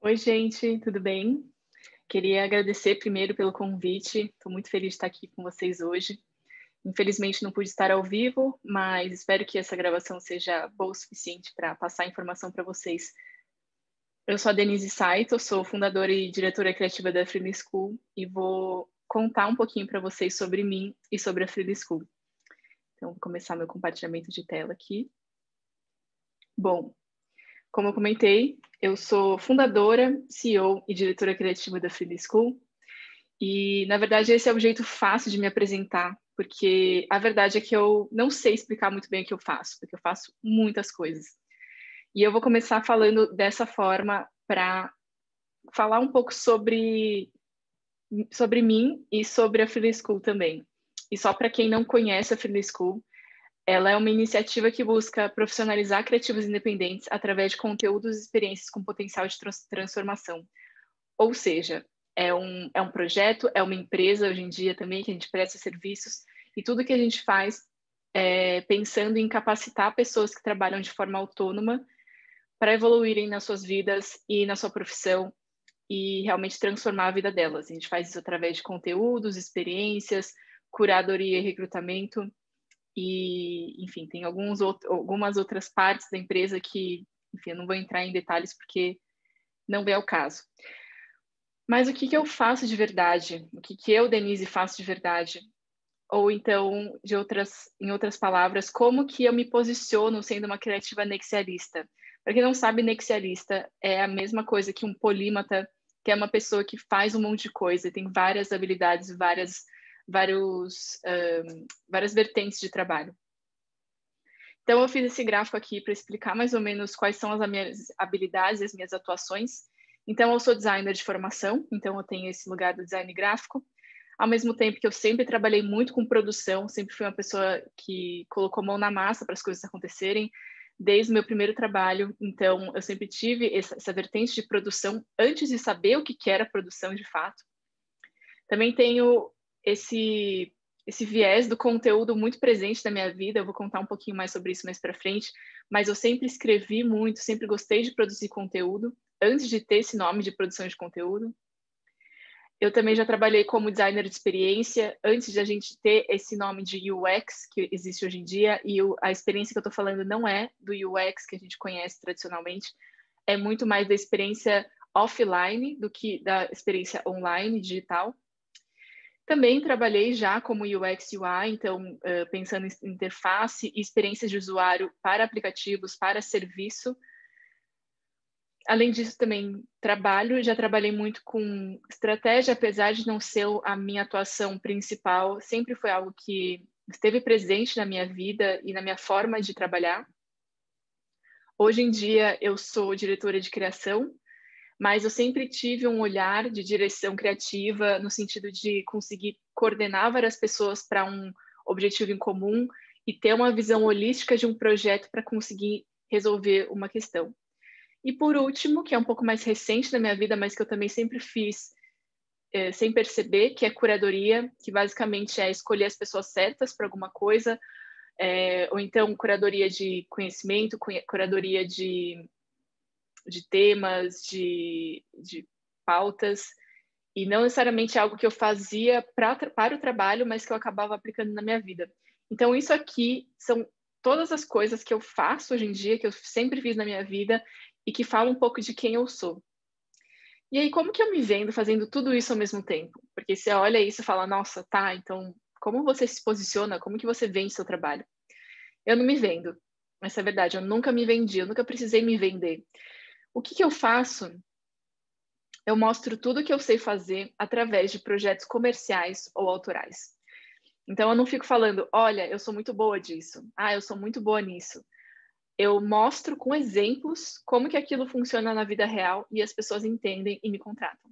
Oi, gente, tudo bem? Queria agradecer primeiro pelo convite. Estou muito feliz de estar aqui com vocês hoje. Infelizmente não pude estar ao vivo, mas espero que essa gravação seja boa o suficiente para passar informação para vocês. Eu sou a Denise Saito, sou fundadora e diretora criativa da Freely School e vou contar um pouquinho para vocês sobre mim e sobre a Freely School. Então, vou começar meu compartilhamento de tela aqui. Bom, como eu comentei, eu sou fundadora, CEO e diretora criativa da Freely School. E, na verdade, esse é o jeito fácil de me apresentar, porque a verdade é que eu não sei explicar muito bem o que eu faço, porque eu faço muitas coisas. E eu vou começar falando dessa forma para falar um pouco sobre mim e sobre a Freely School também. E só para quem não conhece a Freely School, ela é uma iniciativa que busca profissionalizar criativos independentes através de conteúdos e experiências com potencial de transformação. Ou seja, é um projeto, é uma empresa hoje em dia também que a gente presta serviços e tudo que a gente faz é pensando em capacitar pessoas que trabalham de forma autônoma para evoluírem nas suas vidas e na sua profissão e realmente transformar a vida delas. A gente faz isso através de conteúdos, experiências, curadoria e recrutamento e, enfim, tem algumas outras partes da empresa que, enfim, eu não vou entrar em detalhes porque não é o caso. Mas o que que eu faço de verdade? O que que eu, Denise, faço de verdade? Ou então, em outras palavras, como que eu me posiciono sendo uma criativa nexialista? Para quem não sabe, nexialista é a mesma coisa que um polímata, que é uma pessoa que faz um monte de coisa, tem várias habilidades, várias vertentes de trabalho. Então, eu fiz esse gráfico aqui para explicar mais ou menos quais são as minhas habilidades e as minhas atuações. Então, eu sou designer de formação, então eu tenho esse lugar do design gráfico. Ao mesmo tempo que eu sempre trabalhei muito com produção, sempre fui uma pessoa que colocou a mão na massa para as coisas acontecerem, desde o meu primeiro trabalho. Então, eu sempre tive essa vertente de produção antes de saber o que era produção de fato. Também tenho esse viés do conteúdo muito presente na minha vida, eu vou contar um pouquinho mais sobre isso mais para frente, mas eu sempre escrevi muito, sempre gostei de produzir conteúdo, antes de ter esse nome de produção de conteúdo. Eu também já trabalhei como designer de experiência, antes de a gente ter esse nome de UX que existe hoje em dia, e a experiência que eu estou falando não é do UX que a gente conhece tradicionalmente, é muito mais da experiência offline do que da experiência online, digital. Também trabalhei já como UX UI, então pensando em interface e experiências de usuário para aplicativos, para serviço. Além disso, também já trabalhei muito com estratégia, apesar de não ser a minha atuação principal, sempre foi algo que esteve presente na minha vida e na minha forma de trabalhar. Hoje em dia, eu sou diretora de criação, mas eu sempre tive um olhar de direção criativa no sentido de conseguir coordenar várias pessoas para um objetivo em comum e ter uma visão holística de um projeto para conseguir resolver uma questão. E por último, que é um pouco mais recente na minha vida, mas que eu também sempre fiz sem perceber, que é curadoria, que basicamente é escolher as pessoas certas para alguma coisa, ou então curadoria de conhecimento, curadoria de temas, de pautas, e não necessariamente algo que eu fazia para o trabalho, mas que eu acabava aplicando na minha vida. Então, isso aqui são todas as coisas que eu faço hoje em dia, que eu sempre fiz na minha vida, e que falam um pouco de quem eu sou. E aí, como que eu me vendo fazendo tudo isso ao mesmo tempo? Porque você olha isso e fala, nossa, tá, então, como você se posiciona, como que você vende seu trabalho? Eu não me vendo, essa é a verdade, eu nunca me vendi, eu nunca precisei me vender. O que que eu faço? Eu mostro tudo que eu sei fazer através de projetos comerciais ou autorais. Então, eu não fico falando, olha, eu sou muito boa disso, eu sou muito boa nisso. Eu mostro com exemplos como que aquilo funciona na vida real e as pessoas entendem e me contratam.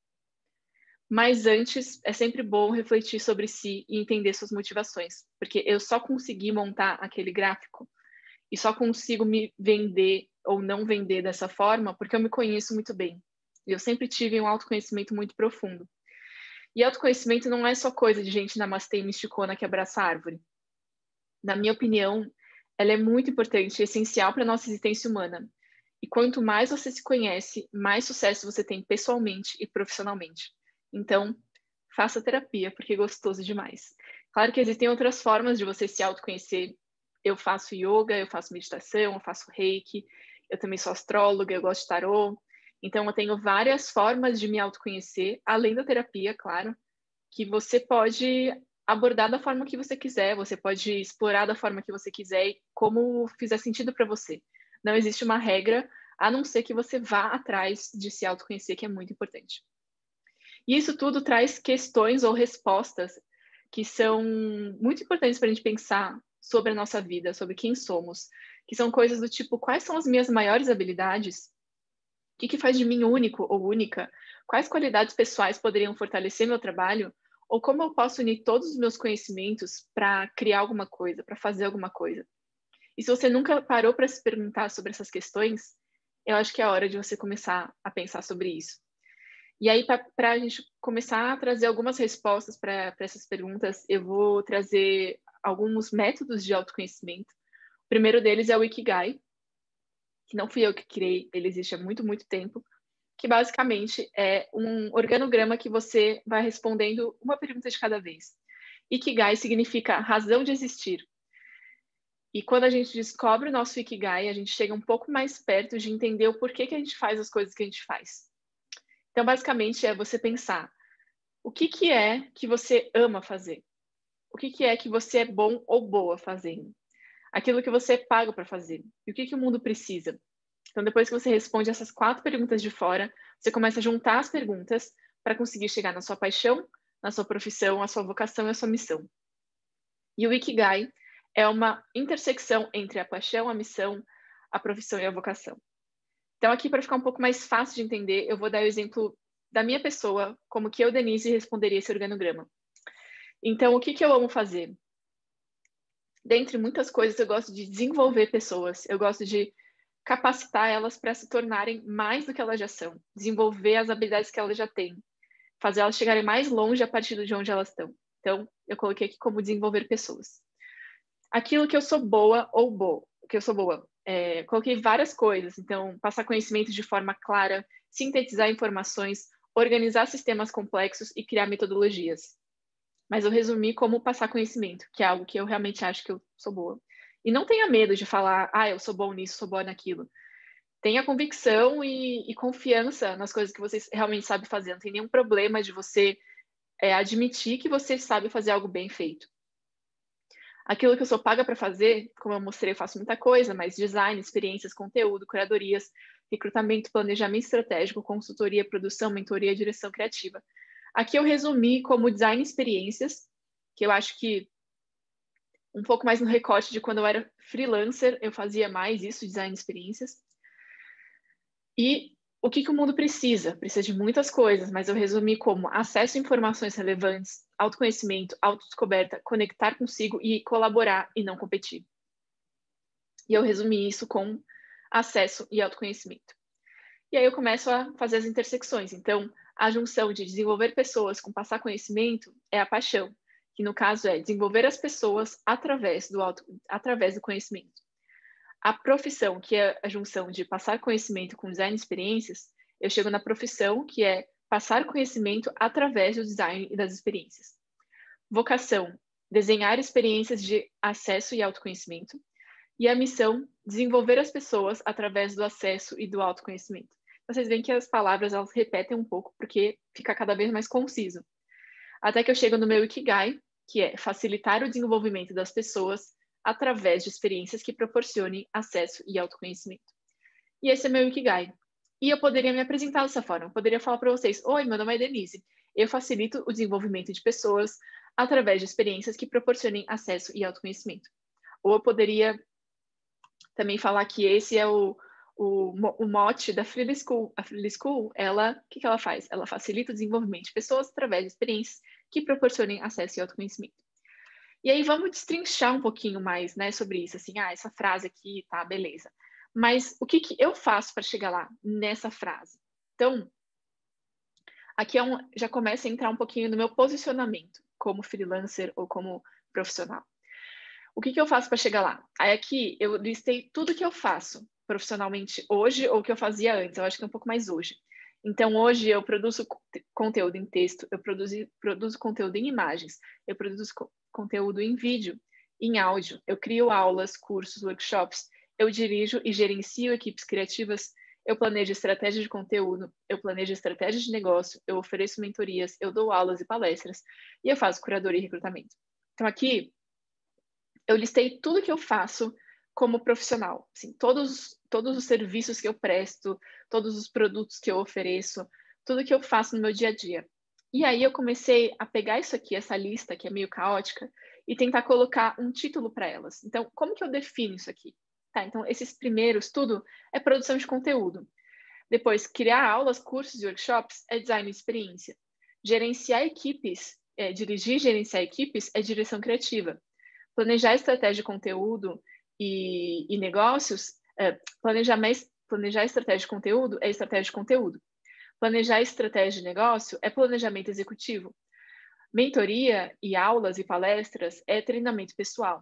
Mas antes, é sempre bom refletir sobre si e entender suas motivações, porque eu só consegui montar aquele gráfico e só consigo me vender ou não vender dessa forma porque eu me conheço muito bem. Eu sempre tive um autoconhecimento muito profundo. E autoconhecimento não é só coisa de gente namastê misticona que abraça a árvore. Na minha opinião, ela é muito importante e essencial para a nossa existência humana. E quanto mais você se conhece, mais sucesso você tem pessoalmente e profissionalmente. Então, faça terapia, porque é gostoso demais. Claro que existem outras formas de você se autoconhecer. Eu faço yoga, eu faço meditação, eu faço reiki, eu também sou astróloga, eu gosto de tarô. Então, eu tenho várias formas de me autoconhecer, além da terapia, claro, que você pode abordar da forma que você quiser, você pode explorar da forma que você quiser e como fizer sentido para você. Não existe uma regra, a não ser que você vá atrás de se autoconhecer, que é muito importante. E isso tudo traz questões ou respostas que são muito importantes para a gente pensar sobre a nossa vida, sobre quem somos, que são coisas do tipo, quais são as minhas maiores habilidades? O que faz de mim único ou única? Quais qualidades pessoais poderiam fortalecer meu trabalho? Ou como eu posso unir todos os meus conhecimentos para criar alguma coisa, para fazer alguma coisa? E se você nunca parou para se perguntar sobre essas questões, eu acho que é hora de você começar a pensar sobre isso. E aí, para a gente começar a trazer algumas respostas para essas perguntas, eu vou trazer alguns métodos de autoconhecimento. O primeiro deles é o Ikigai, que não fui eu que criei, ele existe há muito, muito tempo, que basicamente é um organograma que você vai respondendo uma pergunta de cada vez. Ikigai significa razão de existir. E quando a gente descobre o nosso Ikigai, a gente chega um pouco mais perto de entender o porquê que a gente faz as coisas que a gente faz. Então, basicamente, é você pensar o que é que você ama fazer? O que é que você é bom ou boa fazendo? Aquilo que você é pago para fazer. E o que o mundo precisa? Então, depois que você responde essas 4 perguntas de fora, você começa a juntar as perguntas para conseguir chegar na sua paixão, na sua profissão, a sua vocação e a sua missão. E o Ikigai é uma intersecção entre a paixão, a missão, a profissão e a vocação. Então, aqui, para ficar um pouco mais fácil de entender, eu vou dar o exemplo da minha pessoa, como que eu, Denise, responderia esse organograma. Então, o que eu amo fazer? Dentre muitas coisas, eu gosto de desenvolver pessoas, eu gosto de capacitar elas para se tornarem mais do que elas já são, desenvolver as habilidades que elas já têm, fazer elas chegarem mais longe a partir de onde elas estão. Então, eu coloquei aqui como desenvolver pessoas. Aquilo que eu sou boa ou boa, que eu sou boa, coloquei várias coisas. Então, passar conhecimento de forma clara, sintetizar informações, organizar sistemas complexos e criar metodologias. Mas eu resumi como passar conhecimento, que é algo que eu realmente acho que eu sou boa. E não tenha medo de falar, eu sou bom nisso, sou boa naquilo. Tenha convicção e confiança nas coisas que você realmente sabe fazer. Não tem nenhum problema de você admitir que você sabe fazer algo bem feito. Aquilo que eu sou paga para fazer, como eu mostrei, eu faço muita coisa, mas design, experiências, conteúdo, curadorias, recrutamento, planejamento estratégico, consultoria, produção, mentoria, direção criativa. Aqui eu resumi como design experiências, que eu acho que um pouco mais no recorte de quando eu era freelancer, eu fazia mais isso, design experiências. E o que o mundo precisa? Precisa de muitas coisas, mas eu resumi como acesso a informações relevantes, autoconhecimento, autodescoberta, conectar consigo e colaborar e não competir. E eu resumi isso com acesso e autoconhecimento. E aí eu começo a fazer as intersecções. Então, a junção de desenvolver pessoas com passar conhecimento é a paixão, que no caso é desenvolver as pessoas através do conhecimento. A profissão, que é a junção de passar conhecimento com design e experiências, eu chego na profissão, que é passar conhecimento através do design e das experiências. Vocação, desenhar experiências de acesso e autoconhecimento. E a missão, desenvolver as pessoas através do acesso e do autoconhecimento. Vocês veem que as palavras elas repetem um pouco, porque fica cada vez mais conciso. Até que eu chego no meu Ikigai, que é facilitar o desenvolvimento das pessoas através de experiências que proporcionem acesso e autoconhecimento. E esse é meu Ikigai. E eu poderia me apresentar dessa forma. Eu poderia falar para vocês, oi, meu nome é Denise. Eu facilito o desenvolvimento de pessoas através de experiências que proporcionem acesso e autoconhecimento. Ou eu poderia também falar que esse é o mote da Freely School. A Freely School, o que ela faz? Ela facilita o desenvolvimento de pessoas através de experiências que proporcionem acesso e autoconhecimento. E aí vamos destrinchar um pouquinho mais, né, sobre isso, assim, essa frase aqui, tá, beleza. Mas o que eu faço para chegar lá, nessa frase? Então, aqui já começa a entrar um pouquinho no meu posicionamento como freelancer ou como profissional. O que eu faço para chegar lá? Aí aqui eu listei tudo que eu faço. profissionalmente hoje ou o que eu fazia antes. Eu acho que é um pouco mais hoje. Então, hoje eu produzo conteúdo em texto, eu produzo conteúdo em imagens, eu produzo conteúdo em vídeo, em áudio, eu crio aulas, cursos, workshops, eu dirijo e gerencio equipes criativas, eu planejo estratégia de conteúdo, eu planejo estratégia de negócio, eu ofereço mentorias, eu dou aulas e palestras, e eu faço curadoria e recrutamento. Então, aqui, eu listei tudo que eu faço como profissional. Assim, todos os serviços que eu presto, todos os produtos que eu ofereço, tudo que eu faço no meu dia a dia. E aí eu comecei a pegar isso aqui, essa lista que é meio caótica, e tentar colocar um título para elas. Então, como que eu defino isso aqui? Tá, então, esses primeiros, tudo é produção de conteúdo. Depois, criar aulas, cursos e workshops é design de experiência. Gerenciar equipes, dirigir e gerenciar equipes é direção criativa. Planejar estratégia de conteúdo e negócios, planejar estratégia de conteúdo é estratégia de conteúdo. Planejar estratégia de negócio é planejamento executivo. Mentoria e aulas e palestras é treinamento pessoal.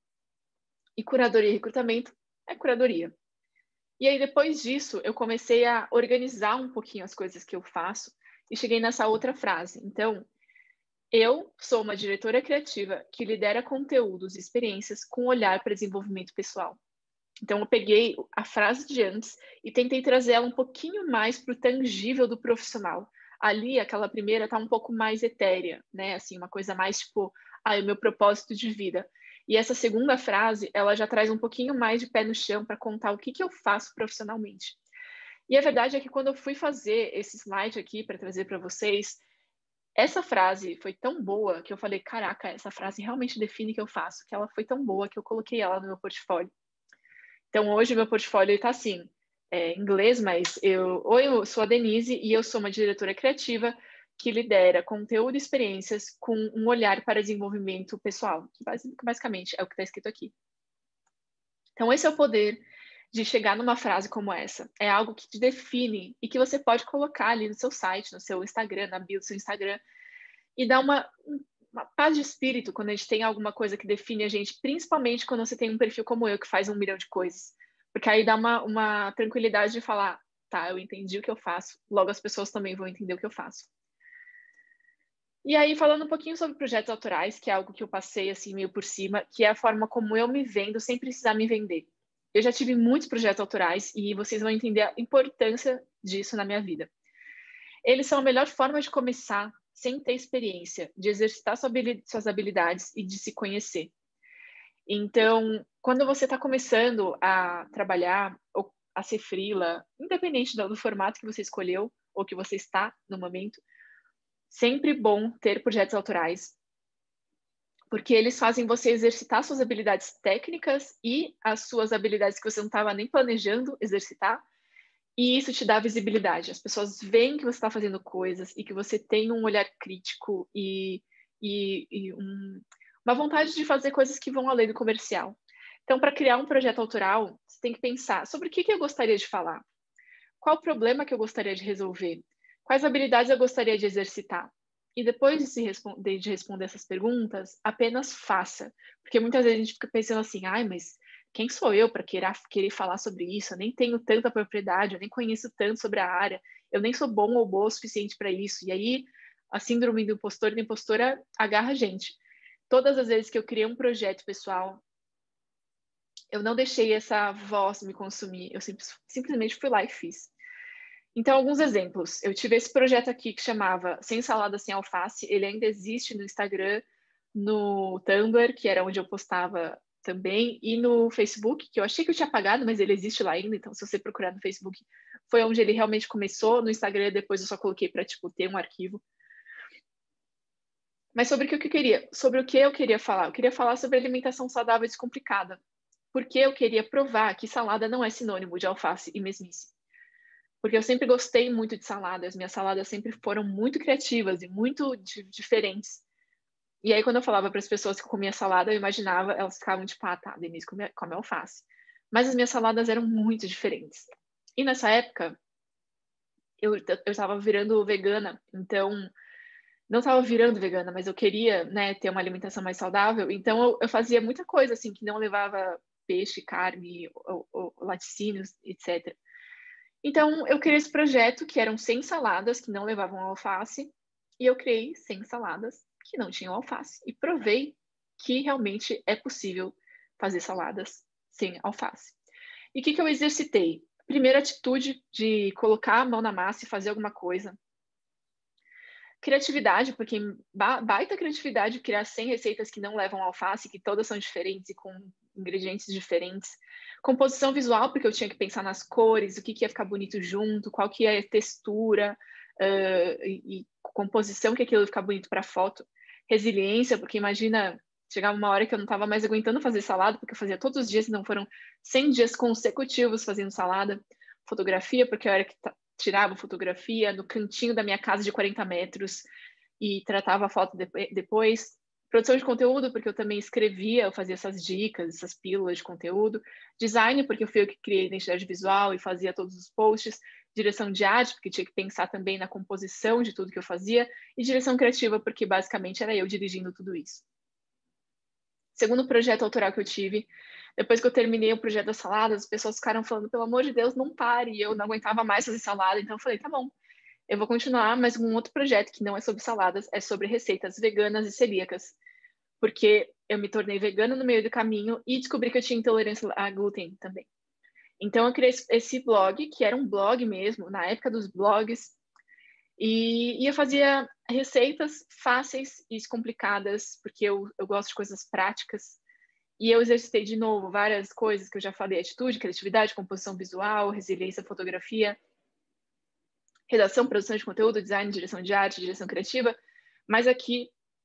E curadoria e recrutamento é curadoria. E aí, depois disso, eu comecei a organizar um pouquinho as coisas que eu faço e cheguei nessa outra frase. Então, eu sou uma diretora criativa que lidera conteúdos e experiências com olhar para desenvolvimento pessoal. Então, eu peguei a frase de antes e tentei trazer ela um pouquinho mais para o tangível do profissional. Ali, aquela primeira está um pouco mais etérea, né? Assim, uma coisa mais tipo, o meu propósito de vida. E essa segunda frase, ela já traz um pouquinho mais de pé no chão para contar o que eu faço profissionalmente. E a verdade é que quando eu fui fazer esse slide aqui para trazer para vocês, essa frase foi tão boa que eu falei, caraca, essa frase realmente define o que eu faço, que ela foi tão boa que eu coloquei ela no meu portfólio. Então, hoje o meu portfólio está assim, em inglês, mas eu sou a Denise e eu sou uma diretora criativa que lidera conteúdo e experiências com um olhar para desenvolvimento pessoal, que basicamente é o que está escrito aqui. Então, esse é o poder de chegar numa frase como essa. É algo que te define e que você pode colocar ali no seu site, no seu Instagram, na bio do seu Instagram, e dar uma paz de espírito quando a gente tem alguma coisa que define a gente, principalmente quando você tem um perfil como eu, que faz 1 milhão de coisas. Porque aí dá uma tranquilidade de falar, tá, eu entendi o que eu faço, logo as pessoas também vão entender o que eu faço. E aí, falando um pouquinho sobre projetos autorais, que é algo que eu passei assim meio por cima, que é a forma como eu me vendo sem precisar me vender. Eu já tive muitos projetos autorais e vocês vão entender a importância disso na minha vida. Eles são a melhor forma de começar sem ter experiência, de exercitar suas habilidades e de se conhecer. Então, quando você está começando a trabalhar ou a ser freela, independente do formato que você escolheu ou que você está no momento, sempre bom ter projetos autorais, porque eles fazem você exercitar suas habilidades técnicas e as suas habilidades que você não estava nem planejando exercitar, e isso te dá visibilidade. As pessoas veem que você está fazendo coisas e que você tem um olhar crítico e uma vontade de fazer coisas que vão além do comercial. Então, para criar um projeto autoral, você tem que pensar sobre o que eu gostaria de falar, qual o problema que eu gostaria de resolver, quais habilidades eu gostaria de exercitar. E depois de responder essas perguntas, apenas faça. Porque muitas vezes a gente fica pensando assim, mas quem sou eu para querer falar sobre isso? Eu nem tenho tanta propriedade, eu nem conheço tanto sobre a área, eu nem sou bom ou boa o suficiente para isso. E aí, a síndrome do impostor e da impostora agarra a gente. Todas as vezes que eu criei um projeto pessoal, eu não deixei essa voz me consumir, eu simplesmente fui lá e fiz. Então, alguns exemplos. Eu tive esse projeto aqui que chamava Sem Salada, Sem Alface. Ele ainda existe no Instagram, no Tumblr, que era onde eu postava também, e no Facebook, que eu achei que eu tinha apagado, mas ele existe lá ainda. Então, se você procurar no Facebook, foi onde ele realmente começou. No Instagram, depois eu só coloquei para, ter um arquivo. Mas sobre o que eu queria? Sobre o que eu queria falar? Eu queria falar sobre alimentação saudável e descomplicada. Porque eu queria provar que salada não é sinônimo de alface e mesmice. Porque eu sempre gostei muito de saladas, minhas saladas sempre foram muito criativas e muito diferentes. E aí, quando eu falava para as pessoas que eu comia salada, eu imaginava, elas ficavam tipo, tá, Denise come alface. Mas as minhas saladas eram muito diferentes. E nessa época, eu estava virando vegana, então, não estava virando vegana, mas eu queria, né, ter uma alimentação mais saudável, então eu fazia muita coisa, assim, que não levava peixe, carne, ou laticínios, etc. Então, eu criei esse projeto que eram 100 saladas que não levavam alface, e eu criei 100 saladas que não tinham alface. E provei que realmente é possível fazer saladas sem alface. E o que eu exercitei? Primeira atitude de colocar a mão na massa e fazer alguma coisa. Criatividade, porque baita criatividade criar 100 receitas que não levam alface, que todas são diferentes e com ingredientes diferentes. Composição visual, porque eu tinha que pensar nas cores, o que ia ficar bonito junto, qual que é a textura, e composição, que aquilo ia ficar bonito para foto. Resiliência, porque imagina, chegava uma hora que eu não estava mais aguentando fazer salada, porque eu fazia todos os dias, não foram 100 dias consecutivos fazendo salada. Fotografia, porque eu era que tirava fotografia no cantinho da minha casa de 40 metros e tratava a foto depois. Produção de conteúdo, porque eu também escrevia, eu fazia essas dicas, essas pílulas de conteúdo. Design, porque eu fui eu que criei a identidade visual e fazia todos os posts. Direção de arte, porque tinha que pensar também na composição de tudo que eu fazia. E direção criativa, porque basicamente era eu dirigindo tudo isso. Segundo projeto autoral que eu tive, depois que eu terminei o projeto das saladas, as pessoas ficaram falando, pelo amor de Deus, não pare. E eu não aguentava mais fazer salada, então eu falei, tá bom, eu vou continuar, mas um outro projeto que não é sobre saladas, é sobre receitas veganas e celíacas. Porque eu me tornei vegana no meio do caminho e descobri que eu tinha intolerância a glúten também. Então eu criei esse blog, que era um blog mesmo, na época dos blogs, e eu fazia receitas fáceis e descomplicadas, porque eu gosto de coisas práticas. E eu exercitei de novo várias coisas que eu já falei: atitude, criatividade, composição visual, resiliência, fotografia, redação, produção de conteúdo, design, direção de arte, direção criativa. Mas aqui,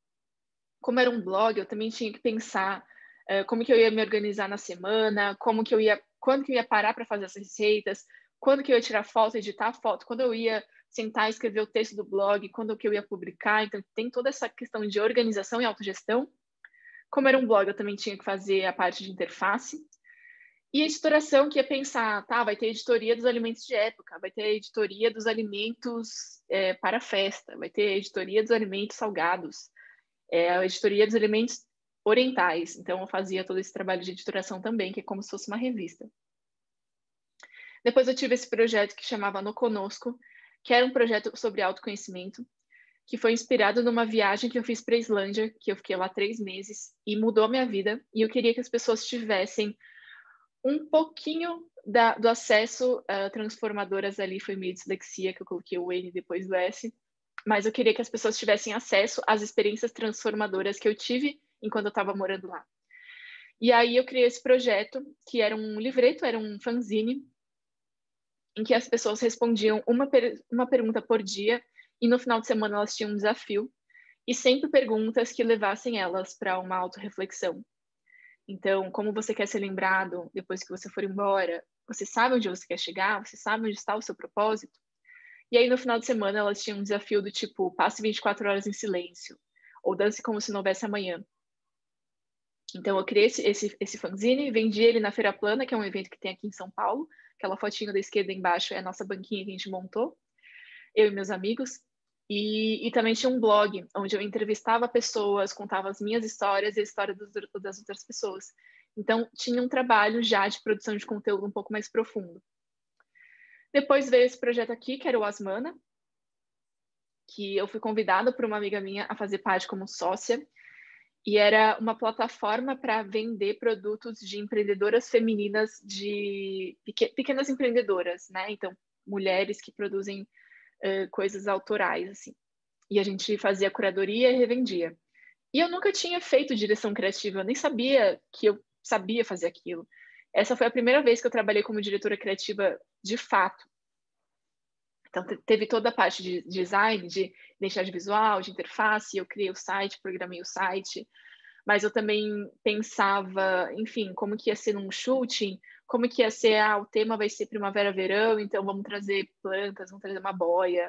como era um blog, eu também tinha que pensar como que eu ia me organizar na semana, quando que eu ia parar para fazer essas receitas, quando que eu ia tirar foto, editar foto, quando eu ia sentar e escrever o texto do blog, quando que eu ia publicar. Então, tem toda essa questão de organização e autogestão. Como era um blog, eu também tinha que fazer a parte de interface. E a editoração, que ia pensar, tá, vai ter editoria dos alimentos de época, vai ter editoria dos alimentos para festa, vai ter editoria dos alimentos salgados, a editoria dos alimentos orientais. Então, eu fazia todo esse trabalho de editoração também, que é como se fosse uma revista. Depois eu tive esse projeto que chamava No Conosco, que era um projeto sobre autoconhecimento, que foi inspirado numa viagem que eu fiz para a Islândia, que eu fiquei lá 3 meses, e mudou a minha vida. E eu queria que as pessoas tivessem um pouquinho do acesso a transformadoras ali, foi meio dislexia, que eu coloquei o N depois do S, mas eu queria que as pessoas tivessem acesso às experiências transformadoras que eu tive enquanto eu estava morando lá. E aí eu criei esse projeto, que era um livreto, era um fanzine, em que as pessoas respondiam uma pergunta por dia, e no final de semana elas tinham um desafio, e sempre perguntas que levassem elas para uma autorreflexão. Então, como você quer ser lembrado depois que você for embora? Você sabe onde você quer chegar? Você sabe onde está o seu propósito? E aí, no final de semana, elas tinham um desafio do tipo, passe 24 horas em silêncio, ou dance como se não houvesse amanhã. Então, eu criei esse fanzine, vendi ele na Feira Plana, que é um evento que tem aqui em São Paulo. Aquela fotinho da esquerda embaixo é a nossa banquinha que a gente montou, eu e meus amigos. E também tinha um blog, onde eu entrevistava pessoas, contava as minhas histórias e a história das outras pessoas. Então, tinha um trabalho já de produção de conteúdo um pouco mais profundo. Depois veio esse projeto aqui, que era o Asmana, que eu fui convidada por uma amiga minha a fazer parte como sócia, e era uma plataforma para vender produtos de empreendedoras femininas, de pequenas empreendedoras, né? Então, mulheres que produzem coisas autorais, assim. E a gente fazia curadoria e revendia. E eu nunca tinha feito direção criativa, eu nem sabia que eu sabia fazer aquilo. Essa foi a primeira vez que eu trabalhei como diretora criativa de fato. Então, teve toda a parte de design, de identidade visual, de interface, eu criei o site, programei o site, mas eu também pensava, enfim, como que ia ser num shooting, como que ia ser, o tema vai ser primavera-verão, então vamos trazer plantas, vamos trazer uma boia,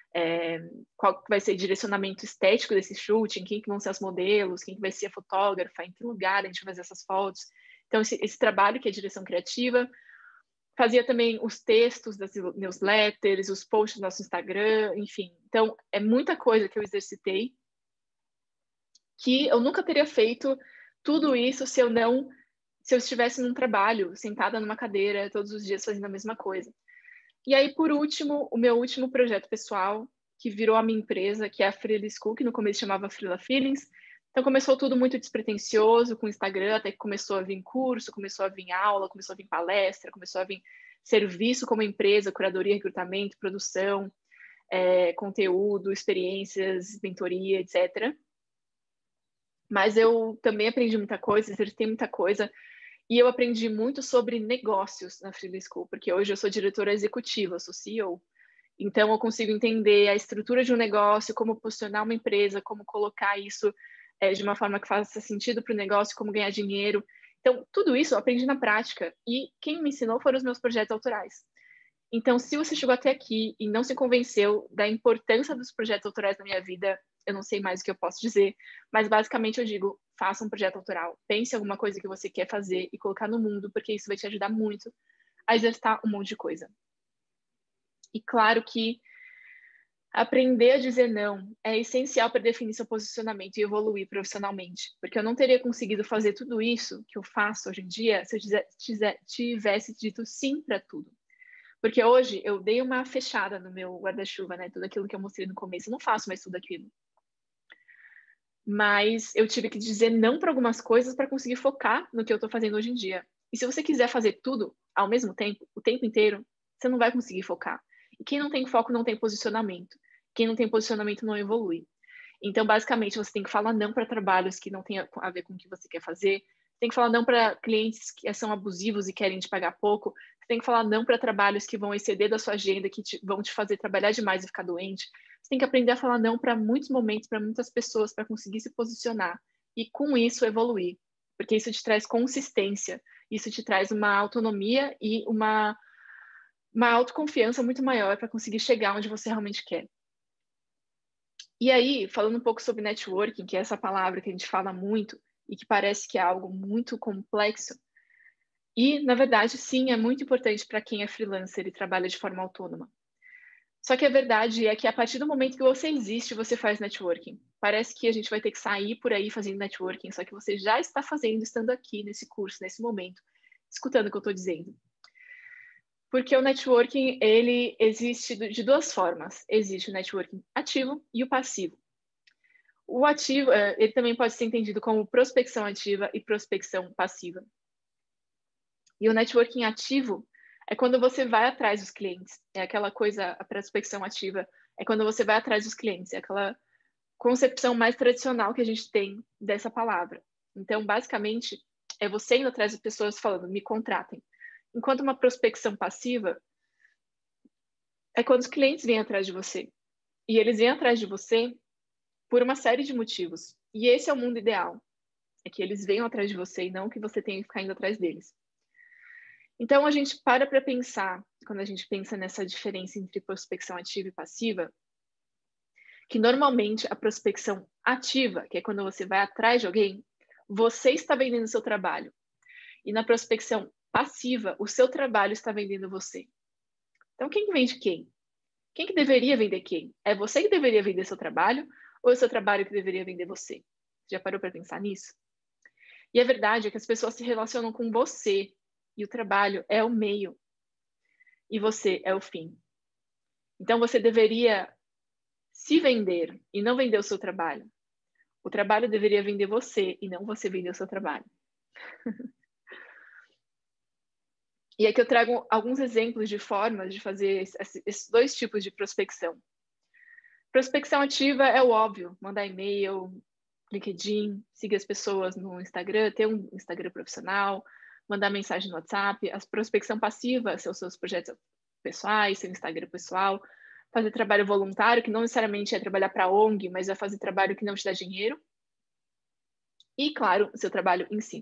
qual vai ser o direcionamento estético desse shooting, quem que vão ser os modelos, quem que vai ser a fotógrafa, em que lugar a gente vai fazer essas fotos. Então, esse trabalho que é direção criativa. Fazia também os textos das newsletters, os posts do nosso Instagram, enfim. Então, é muita coisa que eu exercitei, que eu nunca teria feito tudo isso se se eu estivesse num trabalho, sentada numa cadeira, todos os dias fazendo a mesma coisa. E aí, por último, o meu último projeto pessoal, que virou a minha empresa, que é a Freela School, que no começo chamava Freela Feelings. Então, começou tudo muito despretensioso com o Instagram, até que começou a vir curso, começou a vir aula, começou a vir palestra, começou a vir serviço como empresa, curadoria, recrutamento, produção, conteúdo, experiências, mentoria, etc. Mas eu também aprendi muita coisa, exercitei muita coisa, e eu aprendi muito sobre negócios na Freela School, porque hoje eu sou diretora executiva, eu sou CEO. Então, eu consigo entender a estrutura de um negócio, como posicionar uma empresa, como colocar isso de uma forma que faça sentido para o negócio, como ganhar dinheiro. Então, tudo isso eu aprendi na prática, e quem me ensinou foram os meus projetos autorais. Então, se você chegou até aqui e não se convenceu da importância dos projetos autorais na minha vida, eu não sei mais o que eu posso dizer, mas basicamente eu digo, faça um projeto autoral. Pense em alguma coisa que você quer fazer e colocar no mundo, porque isso vai te ajudar muito a exercitar um monte de coisa. E claro que aprender a dizer não é essencial para definir seu posicionamento e evoluir profissionalmente, porque eu não teria conseguido fazer tudo isso que eu faço hoje em dia se eu tivesse dito sim para tudo. Porque hoje eu dei uma fechada no meu guarda-chuva, né? Tudo aquilo que eu mostrei no começo, eu não faço mais tudo aquilo. Mas eu tive que dizer não para algumas coisas para conseguir focar no que eu estou fazendo hoje em dia. E se você quiser fazer tudo ao mesmo tempo, o tempo inteiro, você não vai conseguir focar. E quem não tem foco não tem posicionamento. Quem não tem posicionamento não evolui. Então, basicamente, você tem que falar não para trabalhos que não têm a ver com o que você quer fazer. Você tem que falar não para clientes que são abusivos e querem te pagar pouco. Você tem que falar não para trabalhos que vão exceder da sua agenda, que vão te fazer trabalhar demais e ficar doente. Você tem que aprender a falar não para muitos momentos, para muitas pessoas, para conseguir se posicionar. E com isso evoluir. Porque isso te traz consistência. Isso te traz uma autonomia e uma autoconfiança muito maior para conseguir chegar onde você realmente quer. E aí, falando um pouco sobre networking, que é essa palavra que a gente fala muito e que parece que é algo muito complexo, e, na verdade, sim, é muito importante para quem é freelancer e trabalha de forma autônoma. Só que a verdade é que a partir do momento que você existe, você faz networking. Parece que a gente vai ter que sair por aí fazendo networking, só que você já está fazendo, estando aqui nesse curso, nesse momento, escutando o que eu estou dizendo. Porque o networking, ele existe de duas formas. Existe o networking ativo e o passivo. O ativo, ele também pode ser entendido como prospecção ativa e prospecção passiva. E o networking ativo é quando você vai atrás dos clientes. É aquela coisa, a prospecção ativa é quando você vai atrás dos clientes. É aquela concepção mais tradicional que a gente tem dessa palavra. Então, basicamente, é você indo atrás de pessoas falando, me contratem. Enquanto uma prospecção passiva é quando os clientes vêm atrás de você. E eles vêm atrás de você por uma série de motivos. E esse é o mundo ideal. É que eles venham atrás de você e não que você tenha que ficar indo atrás deles. Então, a gente para pensar, quando a gente pensa nessa diferença entre prospecção ativa e passiva, que normalmente a prospecção ativa, que é quando você vai atrás de alguém, você está vendendo seu trabalho. E na prospecção passiva, o seu trabalho está vendendo você. Então, quem vende quem? Quem que deveria vender quem? É você que deveria vender seu trabalho ou é o seu trabalho que deveria vender você? Já parou para pensar nisso? E a verdade é que as pessoas se relacionam com você e o trabalho é o meio e você é o fim. Então você deveria se vender e não vender o seu trabalho. O trabalho deveria vender você e não você vender o seu trabalho. E aqui eu trago alguns exemplos de formas de fazer esses dois tipos de prospecção. Prospecção ativa é o óbvio, mandar e-mail, LinkedIn, seguir as pessoas no Instagram, ter um Instagram profissional, mandar mensagem no WhatsApp. A prospecção passiva são os seus projetos pessoais, seu Instagram pessoal, fazer trabalho voluntário, que não necessariamente é trabalhar para a ONG, mas é fazer trabalho que não te dá dinheiro. E, claro, o seu trabalho em si.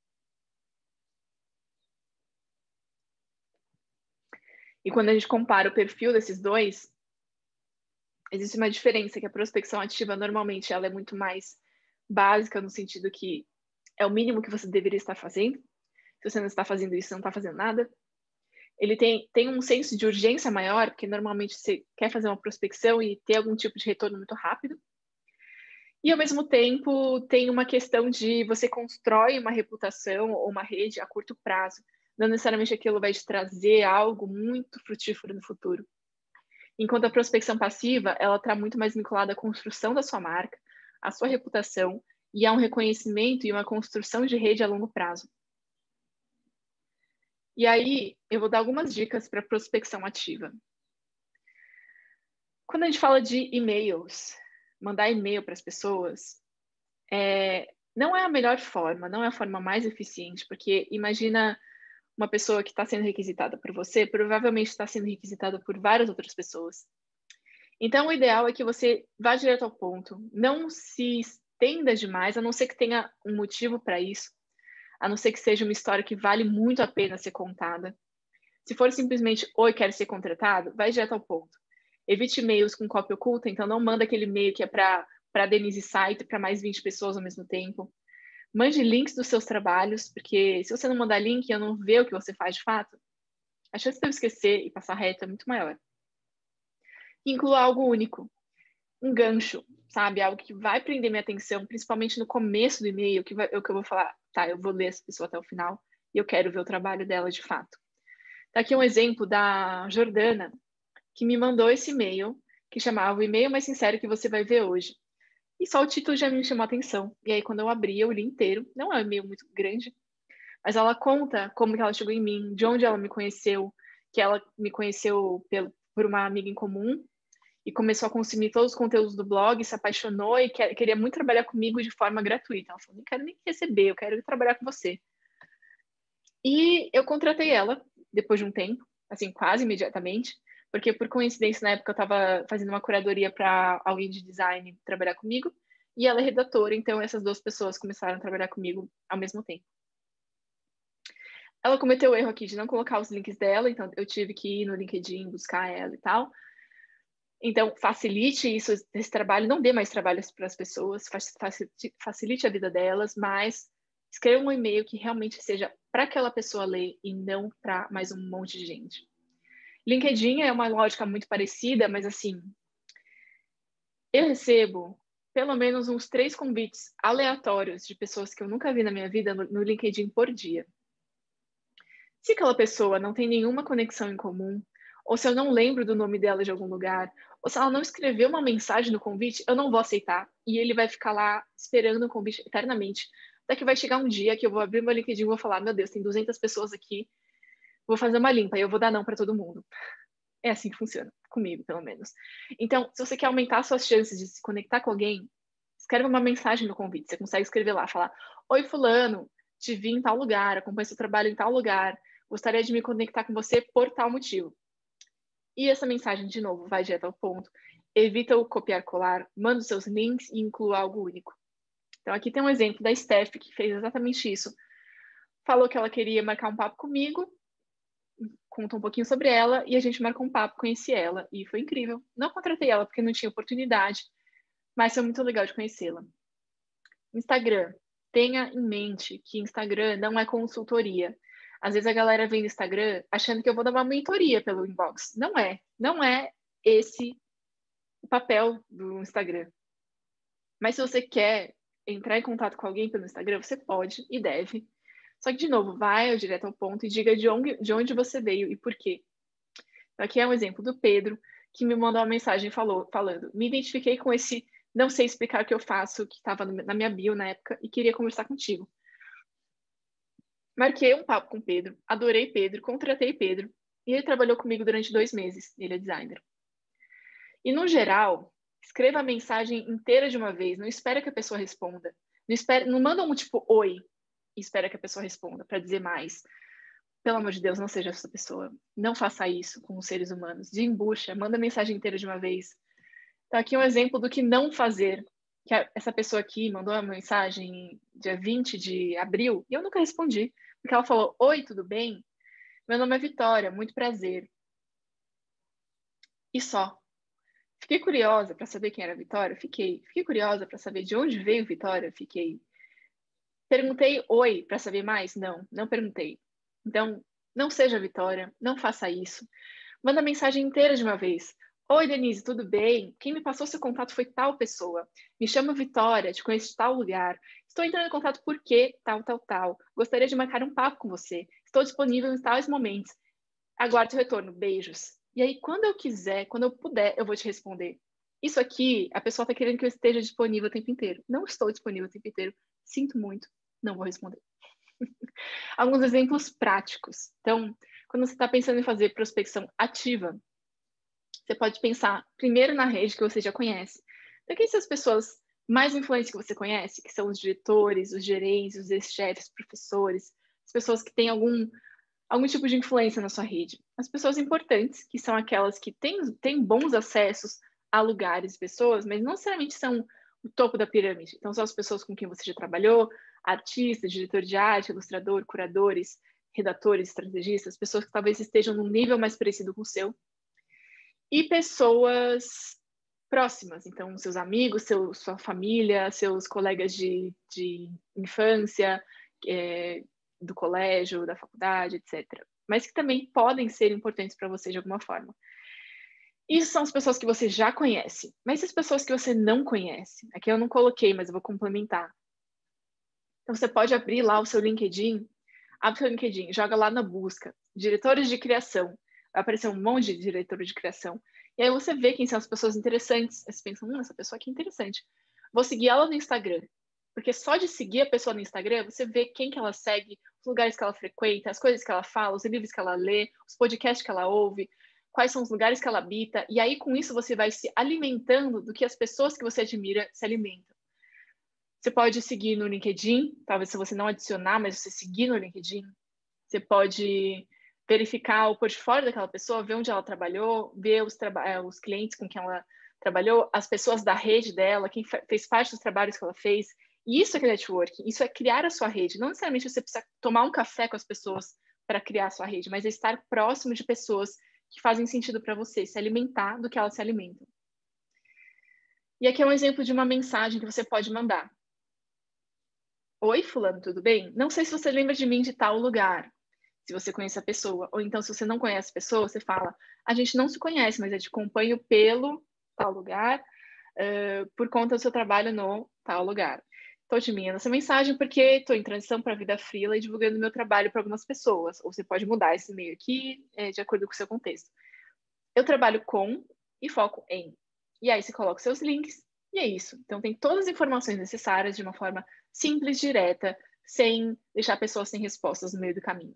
E quando a gente compara o perfil desses dois, existe uma diferença, que a prospecção ativa, normalmente, ela é muito mais básica, no sentido que é o mínimo que você deveria estar fazendo. Se você não está fazendo isso, você não está fazendo nada. Ele tem um senso de urgência maior, porque normalmente você quer fazer uma prospecção e ter algum tipo de retorno muito rápido. E, ao mesmo tempo, tem uma questão de você constrói uma reputação ou uma rede a curto prazo. Não necessariamente aquilo vai te trazer algo muito frutífero no futuro. Enquanto a prospecção passiva, ela está muito mais vinculada à construção da sua marca, à sua reputação e a um reconhecimento e uma construção de rede a longo prazo. E aí, eu vou dar algumas dicas para prospecção ativa. Quando a gente fala de e-mails, mandar e-mail para as pessoas, não é a melhor forma, não é a forma mais eficiente, porque imagina uma pessoa que está sendo requisitada por você, provavelmente está sendo requisitada por várias outras pessoas. Então, o ideal é que você vá direto ao ponto, não se estenda demais, a não ser que tenha um motivo para isso, a não ser que seja uma história que vale muito a pena ser contada. Se for simplesmente, oi, quero ser contratado, vai direto ao ponto. Evite e-mails com cópia oculta, então não manda aquele e-mail que é para a Denise Site, para mais 20 pessoas ao mesmo tempo. Mande links dos seus trabalhos, porque se você não mandar link e eu não ver o que você faz de fato, a chance de eu esquecer e passar reto é muito maior. Inclua algo único, um gancho, sabe? Algo que vai prender minha atenção, principalmente no começo do e-mail, que eu vou falar, tá, eu vou ler essa pessoa até o final e eu quero ver o trabalho dela de fato. Tá aqui um exemplo da Jordana, que me mandou esse e-mail, que chamava O E-mail Mais Sincero que Você Vai Ver Hoje. E só o título já me chamou a atenção. E aí, quando eu abri, eu li inteiro. Não é um e-mail muito grande, mas ela conta como que ela chegou em mim, de onde ela me conheceu, que ela me conheceu por uma amiga em comum, e começou a consumir todos os conteúdos do blog, se apaixonou e queria muito trabalhar comigo de forma gratuita. Ela falou, não quero nem receber, eu quero trabalhar com você. E eu contratei ela, depois de um tempo, assim, quase imediatamente, porque por coincidência, na época, eu estava fazendo uma curadoria para alguém de design trabalhar comigo, e ela é redatora, então essas duas pessoas começaram a trabalhar comigo ao mesmo tempo. Ela cometeu o erro aqui de não colocar os links dela, então eu tive que ir no LinkedIn buscar ela e tal. Então, facilite isso, esse trabalho, não dê mais trabalho para as pessoas, facilite a vida delas, mas escreva um e-mail que realmente seja para aquela pessoa ler e não para mais um monte de gente. LinkedIn é uma lógica muito parecida, mas assim, eu recebo pelo menos uns 3 convites aleatórios de pessoas que eu nunca vi na minha vida no LinkedIn por dia. Se aquela pessoa não tem nenhuma conexão em comum, ou se eu não lembro do nome dela de algum lugar, ou se ela não escreveu uma mensagem no convite, eu não vou aceitar. E ele vai ficar lá esperando o convite eternamente. Até que vai chegar um dia que eu vou abrir meu LinkedIn e vou falar, meu Deus, tem 200 pessoas aqui, vou fazer uma limpa e eu vou dar não para todo mundo. É assim que funciona, comigo, pelo menos. Então, se você quer aumentar suas chances de se conectar com alguém, escreve uma mensagem no convite. Você consegue escrever lá, falar, oi fulano, te vi em tal lugar, acompanho seu trabalho em tal lugar, gostaria de me conectar com você por tal motivo. E essa mensagem, de novo, vai direto ao ponto. Evita o copiar-colar, manda os seus links e inclua algo único. Então, aqui tem um exemplo da Steph, que fez exatamente isso. Falou que ela queria marcar um papo comigo, conta um pouquinho sobre ela, e a gente marcou um papo, conheci ela, e foi incrível. Não contratei ela porque não tinha oportunidade, mas foi muito legal de conhecê-la. Instagram. Tenha em mente que Instagram não é consultoria. Às vezes a galera vem no Instagram achando que eu vou dar uma mentoria pelo inbox. Não é esse o papel do Instagram. Mas se você quer entrar em contato com alguém pelo Instagram, você pode e deve. Só que, de novo, vai direto ao ponto e diga de onde você veio e por quê. Aqui é um exemplo do Pedro, que me mandou uma mensagem falando, me identifiquei com esse não sei explicar o que eu faço, que estava na minha bio na época, e queria conversar contigo. Marquei um papo com o Pedro, adorei Pedro, contratei Pedro, e ele trabalhou comigo durante 2 meses, ele é designer. E, no geral, escreva a mensagem inteira de uma vez, não espera que a pessoa responda. Não manda um tipo, oi, e espera que a pessoa responda, para dizer mais. Pelo amor de Deus, não seja essa pessoa. Não faça isso com os seres humanos. Desembucha, manda a mensagem inteira de uma vez. Então, aqui um exemplo do que não fazer. Que essa pessoa aqui mandou uma mensagem dia 20 de abril e eu nunca respondi. Porque ela falou, oi, tudo bem? Meu nome é Vitória, muito prazer. E só. Fiquei curiosa para saber quem era a Vitória? Fiquei. Fiquei curiosa para saber de onde veio Vitória? Fiquei. Perguntei oi para saber mais? Não perguntei. Então, não seja Vitória, não faça isso. Manda a mensagem inteira de uma vez. Oi, Denise, tudo bem? Quem me passou seu contato foi tal pessoa. Me chamo Vitória, te conheço de tal lugar. Estou entrando em contato porque tal, tal, tal. Gostaria de marcar um papo com você. Estou disponível em tais momentos. Aguardo o retorno. Beijos. E aí, quando eu quiser, quando eu puder, eu vou te responder. Isso aqui, a pessoa está querendo que eu esteja disponível o tempo inteiro. Não estou disponível o tempo inteiro. Sinto muito. Não vou responder. Alguns exemplos práticos. Então, quando você está pensando em fazer prospecção ativa, você pode pensar primeiro na rede que você já conhece. Então, quem são as pessoas mais influentes que você conhece? Que são os diretores, os gerentes, os ex-chefes, professores, as pessoas que têm algum tipo de influência na sua rede. As pessoas importantes, que são aquelas que têm bons acessos a lugares e pessoas, mas não necessariamente são o topo da pirâmide. Então, são as pessoas com quem você já trabalhou, artistas, diretor de arte, ilustrador, curadores, redatores, estrategistas, pessoas que talvez estejam num nível mais parecido com o seu. E pessoas próximas, então seus amigos, sua família, seus colegas de infância, do colégio, da faculdade, etc. Mas que também podem ser importantes para você de alguma forma. Isso são as pessoas que você já conhece. Mas as pessoas que você não conhece? Aqui eu não coloquei, mas eu vou complementar. Então você pode abrir lá o seu LinkedIn, abre o seu LinkedIn, joga lá na busca, diretores de criação. Vai aparecer um monte de diretores de criação. E aí você vê quem são as pessoas interessantes. Aí você pensa, essa pessoa aqui é interessante. Vou seguir ela no Instagram. Porque só de seguir a pessoa no Instagram, você vê quem que ela segue, os lugares que ela frequenta, as coisas que ela fala, os livros que ela lê, os podcasts que ela ouve, quais são os lugares que ela habita. E aí, com isso, você vai se alimentando do que as pessoas que você admira se alimentam. Você pode seguir no LinkedIn, talvez se você não adicionar, mas você seguir no LinkedIn. Você pode verificar o portfólio daquela pessoa, ver onde ela trabalhou, ver os clientes com quem ela trabalhou, as pessoas da rede dela, quem fez parte dos trabalhos que ela fez. E isso é networking, isso é criar a sua rede. Não necessariamente você precisa tomar um café com as pessoas para criar a sua rede, mas é estar próximo de pessoas que fazem sentido para você, se alimentar do que elas se alimentam. E aqui é um exemplo de uma mensagem que você pode mandar. Oi, fulano, tudo bem? Não sei se você lembra de mim de tal lugar, se você conhece a pessoa. Ou então, se você não conhece a pessoa, você fala, a gente não se conhece, mas eu te acompanho pelo tal lugar, por conta do seu trabalho no tal lugar. Estou te enviando essa mensagem porque estou em transição para a vida freela e divulgando meu trabalho para algumas pessoas. Ou você pode mudar esse e-mail aqui, de acordo com o seu contexto. Eu trabalho com e foco em. E aí você coloca seus links e é isso. Então tem todas as informações necessárias de uma forma simples, direta, sem deixar a pessoa sem respostas no meio do caminho.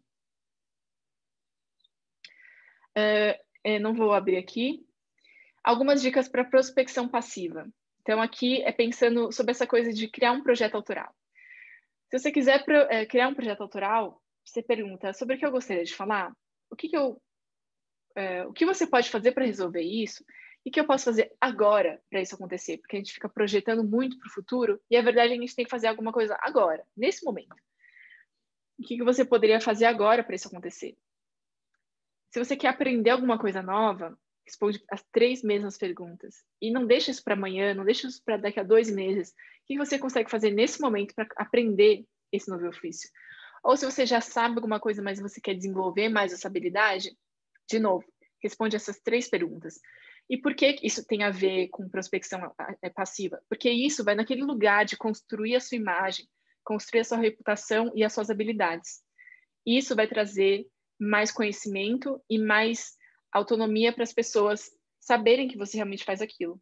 Não vou abrir aqui. Algumas dicas para prospecção passiva. Então aqui é pensando sobre essa coisa de criar um projeto autoral. Se você quiser criar um projeto autoral, você pergunta sobre o que eu gostaria de falar, o que você pode fazer para resolver isso e o que eu posso fazer agora para isso acontecer, porque a gente fica projetando muito para o futuro e a verdade é que a gente tem que fazer alguma coisa agora, nesse momento. O que você poderia fazer agora para isso acontecer? Se você quer aprender alguma coisa nova, responde as 3 mesmas perguntas e não deixa isso para amanhã, não deixa isso para daqui a 2 meses. O que você consegue fazer nesse momento para aprender esse novo ofício? Ou se você já sabe alguma coisa, mas você quer desenvolver mais essa habilidade, de novo, responde essas 3 perguntas. E por que isso tem a ver com prospecção passiva? Porque isso vai naquele lugar de construir a sua imagem, construir a sua reputação e as suas habilidades. Isso vai trazer mais conhecimento e mais autonomia para as pessoas saberem que você realmente faz aquilo.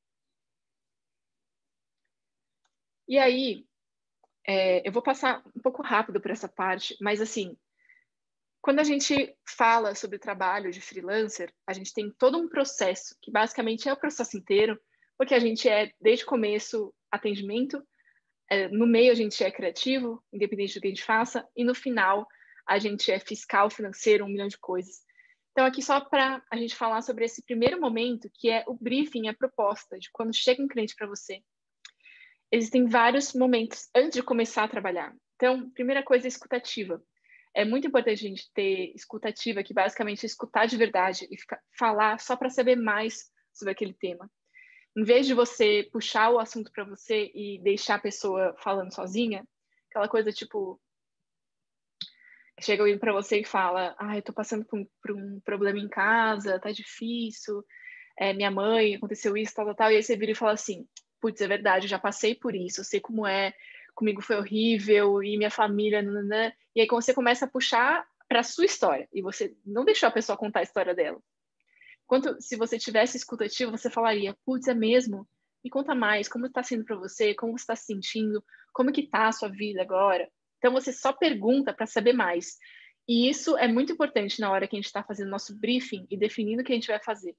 E aí, eu vou passar um pouco rápido por essa parte, mas assim, quando a gente fala sobre trabalho de freelancer, a gente tem todo um processo, que basicamente é o processo inteiro, porque a gente desde o começo, atendimento, no meio a gente é criativo, independente do que a gente faça, e no final a gente é fiscal, financeiro, 1 milhão de coisas. Então, aqui só para a gente falar sobre esse primeiro momento, que é o briefing, a proposta, de quando chega um cliente para você. Existem vários momentos antes de começar a trabalhar. Então, primeira coisa é escutativa. É muito importante a gente ter escutativa, que basicamente é escutar de verdade e falar só para saber mais sobre aquele tema. Em vez de você puxar o assunto para você e deixar a pessoa falando sozinha, aquela coisa tipo, chega alguém para você e fala, eu tô passando por um problema em casa, tá difícil, minha mãe, aconteceu isso, tal, tal, tal, e aí você vira e fala assim, putz, é verdade, eu já passei por isso, eu sei como é, comigo foi horrível, e minha família, nananã. E aí quando você começa a puxar para a sua história, e você não deixou a pessoa contar a história dela. Enquanto se você tivesse escutativo, você falaria, putz, é mesmo? Me conta mais, como está sendo para você, como você está se sentindo, como que está a sua vida agora? Então você só pergunta para saber mais. E isso é muito importante na hora que a gente está fazendo nosso briefing e definindo o que a gente vai fazer.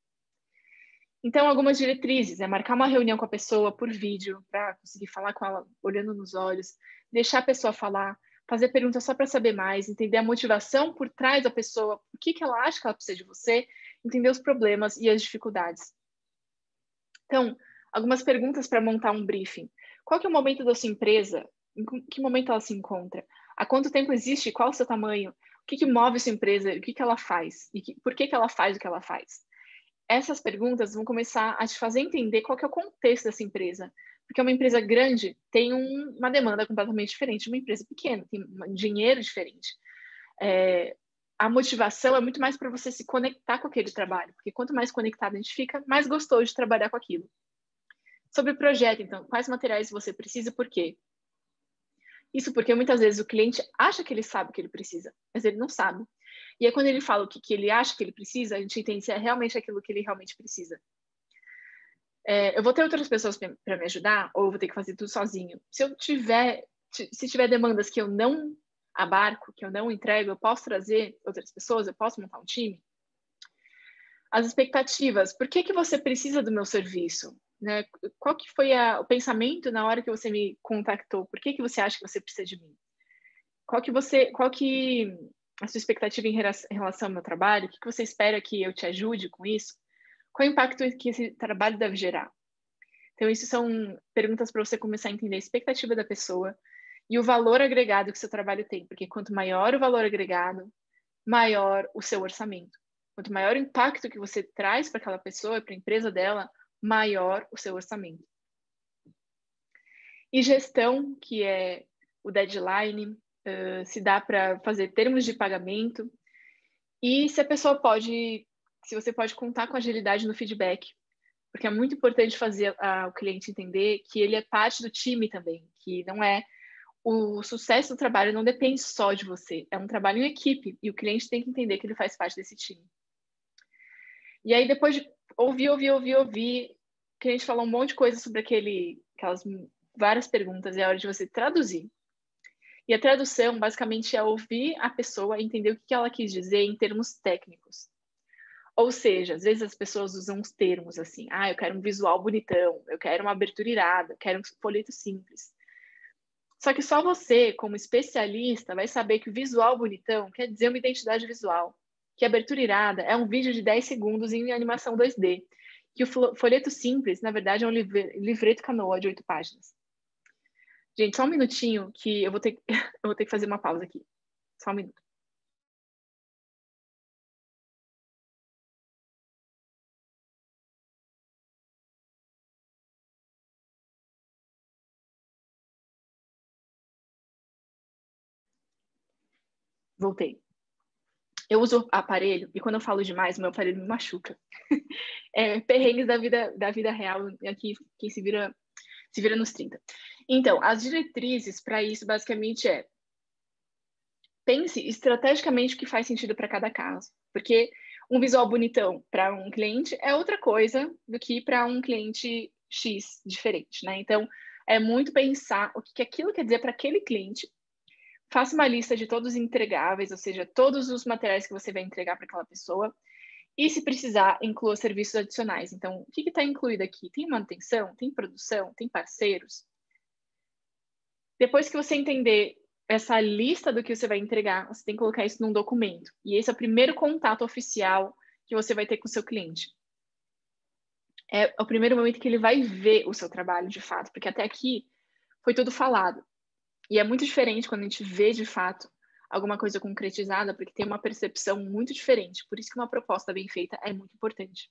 Então, algumas diretrizes é marcar uma reunião com a pessoa por vídeo, para conseguir falar com ela olhando nos olhos, deixar a pessoa falar, fazer perguntas só para saber mais, entender a motivação por trás da pessoa, o que ela acha que ela precisa de você, entender os problemas e as dificuldades. Então, algumas perguntas para montar um briefing. Qual que é o momento da sua empresa? Em que momento ela se encontra? Há quanto tempo existe? Qual o seu tamanho? O que move sua empresa? O que ela faz? E por que ela faz o que ela faz? Essas perguntas vão começar a te fazer entender qual que é o contexto dessa empresa. Porque uma empresa grande tem uma demanda completamente diferente de uma empresa pequena, tem um dinheiro diferente. A motivação é muito mais para você se conectar com aquele trabalho, porque quanto mais conectado a gente fica, mais gostoso de trabalhar com aquilo. Sobre o projeto, então, quais materiais você precisa e por quê? Isso porque muitas vezes o cliente acha que ele sabe o que ele precisa, mas ele não sabe. E aí, quando ele fala o que ele acha que ele precisa, a gente entende se é realmente aquilo que ele realmente precisa. Eu vou ter outras pessoas para me ajudar, ou eu vou ter que fazer tudo sozinho. Se tiver demandas que eu não abarco, que eu não entrego, eu posso trazer outras pessoas, eu posso montar um time. As expectativas, por que você precisa do meu serviço? Né? Qual que foi o pensamento na hora que você me contactou? Por que você acha que você precisa de mim? Qual que a sua expectativa em relação ao meu trabalho? O que você espera que eu te ajude com isso? Qual o impacto que esse trabalho deve gerar? Então, isso são perguntas para você começar a entender a expectativa da pessoa e o valor agregado que o seu trabalho tem, porque quanto maior o valor agregado, maior o seu orçamento. Quanto maior o impacto que você traz para aquela pessoa, para a empresa dela, maior o seu orçamento. E gestão, que é o deadline, se dá para fazer termos de pagamento e se você pode contar com agilidade no feedback, porque é muito importante fazer o cliente entender que ele é parte do time também, que não é o sucesso do trabalho não depende só de você, é um trabalho em equipe e o cliente tem que entender que ele faz parte desse time. E aí depois de ouvir, o cliente falou um monte de coisa sobre aquelas várias perguntas, é hora de você traduzir. E a tradução, basicamente, é ouvir a pessoa e entender o que ela quis dizer em termos técnicos. Ou seja, às vezes as pessoas usam uns termos assim, eu quero um visual bonitão, eu quero uma abertura irada, eu quero um folheto simples. Só que só você, como especialista, vai saber que o visual bonitão quer dizer uma identidade visual, que a abertura irada é um vídeo de 10 segundos em animação 2D, que o folheto simples, na verdade, é um livreto canoa de 8 páginas. Gente, só um minutinho que eu vou ter que fazer uma pausa aqui. Só um minuto. Voltei. Eu uso aparelho e quando eu falo demais, meu aparelho me machuca. Perrengues da vida real, aqui quem se vira nos 30. Então, as diretrizes para isso basicamente pense estrategicamente o que faz sentido para cada caso, porque um visual bonitão para um cliente é outra coisa do que para um cliente X diferente, né? Então, é muito pensar o que aquilo quer dizer para aquele cliente. Faça uma lista de todos os entregáveis, ou seja, todos os materiais que você vai entregar para aquela pessoa. E, se precisar, inclua serviços adicionais. Então, o que está incluído aqui? Tem manutenção? Tem produção? Tem parceiros? Depois que você entender essa lista do que você vai entregar, você tem que colocar isso num documento. E esse é o primeiro contato oficial que você vai ter com o seu cliente. É o primeiro momento que ele vai ver o seu trabalho de fato, porque até aqui foi tudo falado. E é muito diferente quando a gente vê de fato alguma coisa concretizada, porque tem uma percepção muito diferente. Por isso que uma proposta bem feita é muito importante.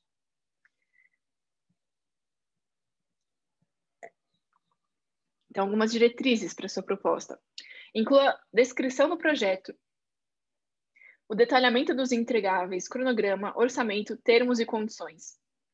Então, algumas diretrizes para a sua proposta. Inclua descrição do projeto, o detalhamento dos entregáveis, cronograma, orçamento, termos e condições.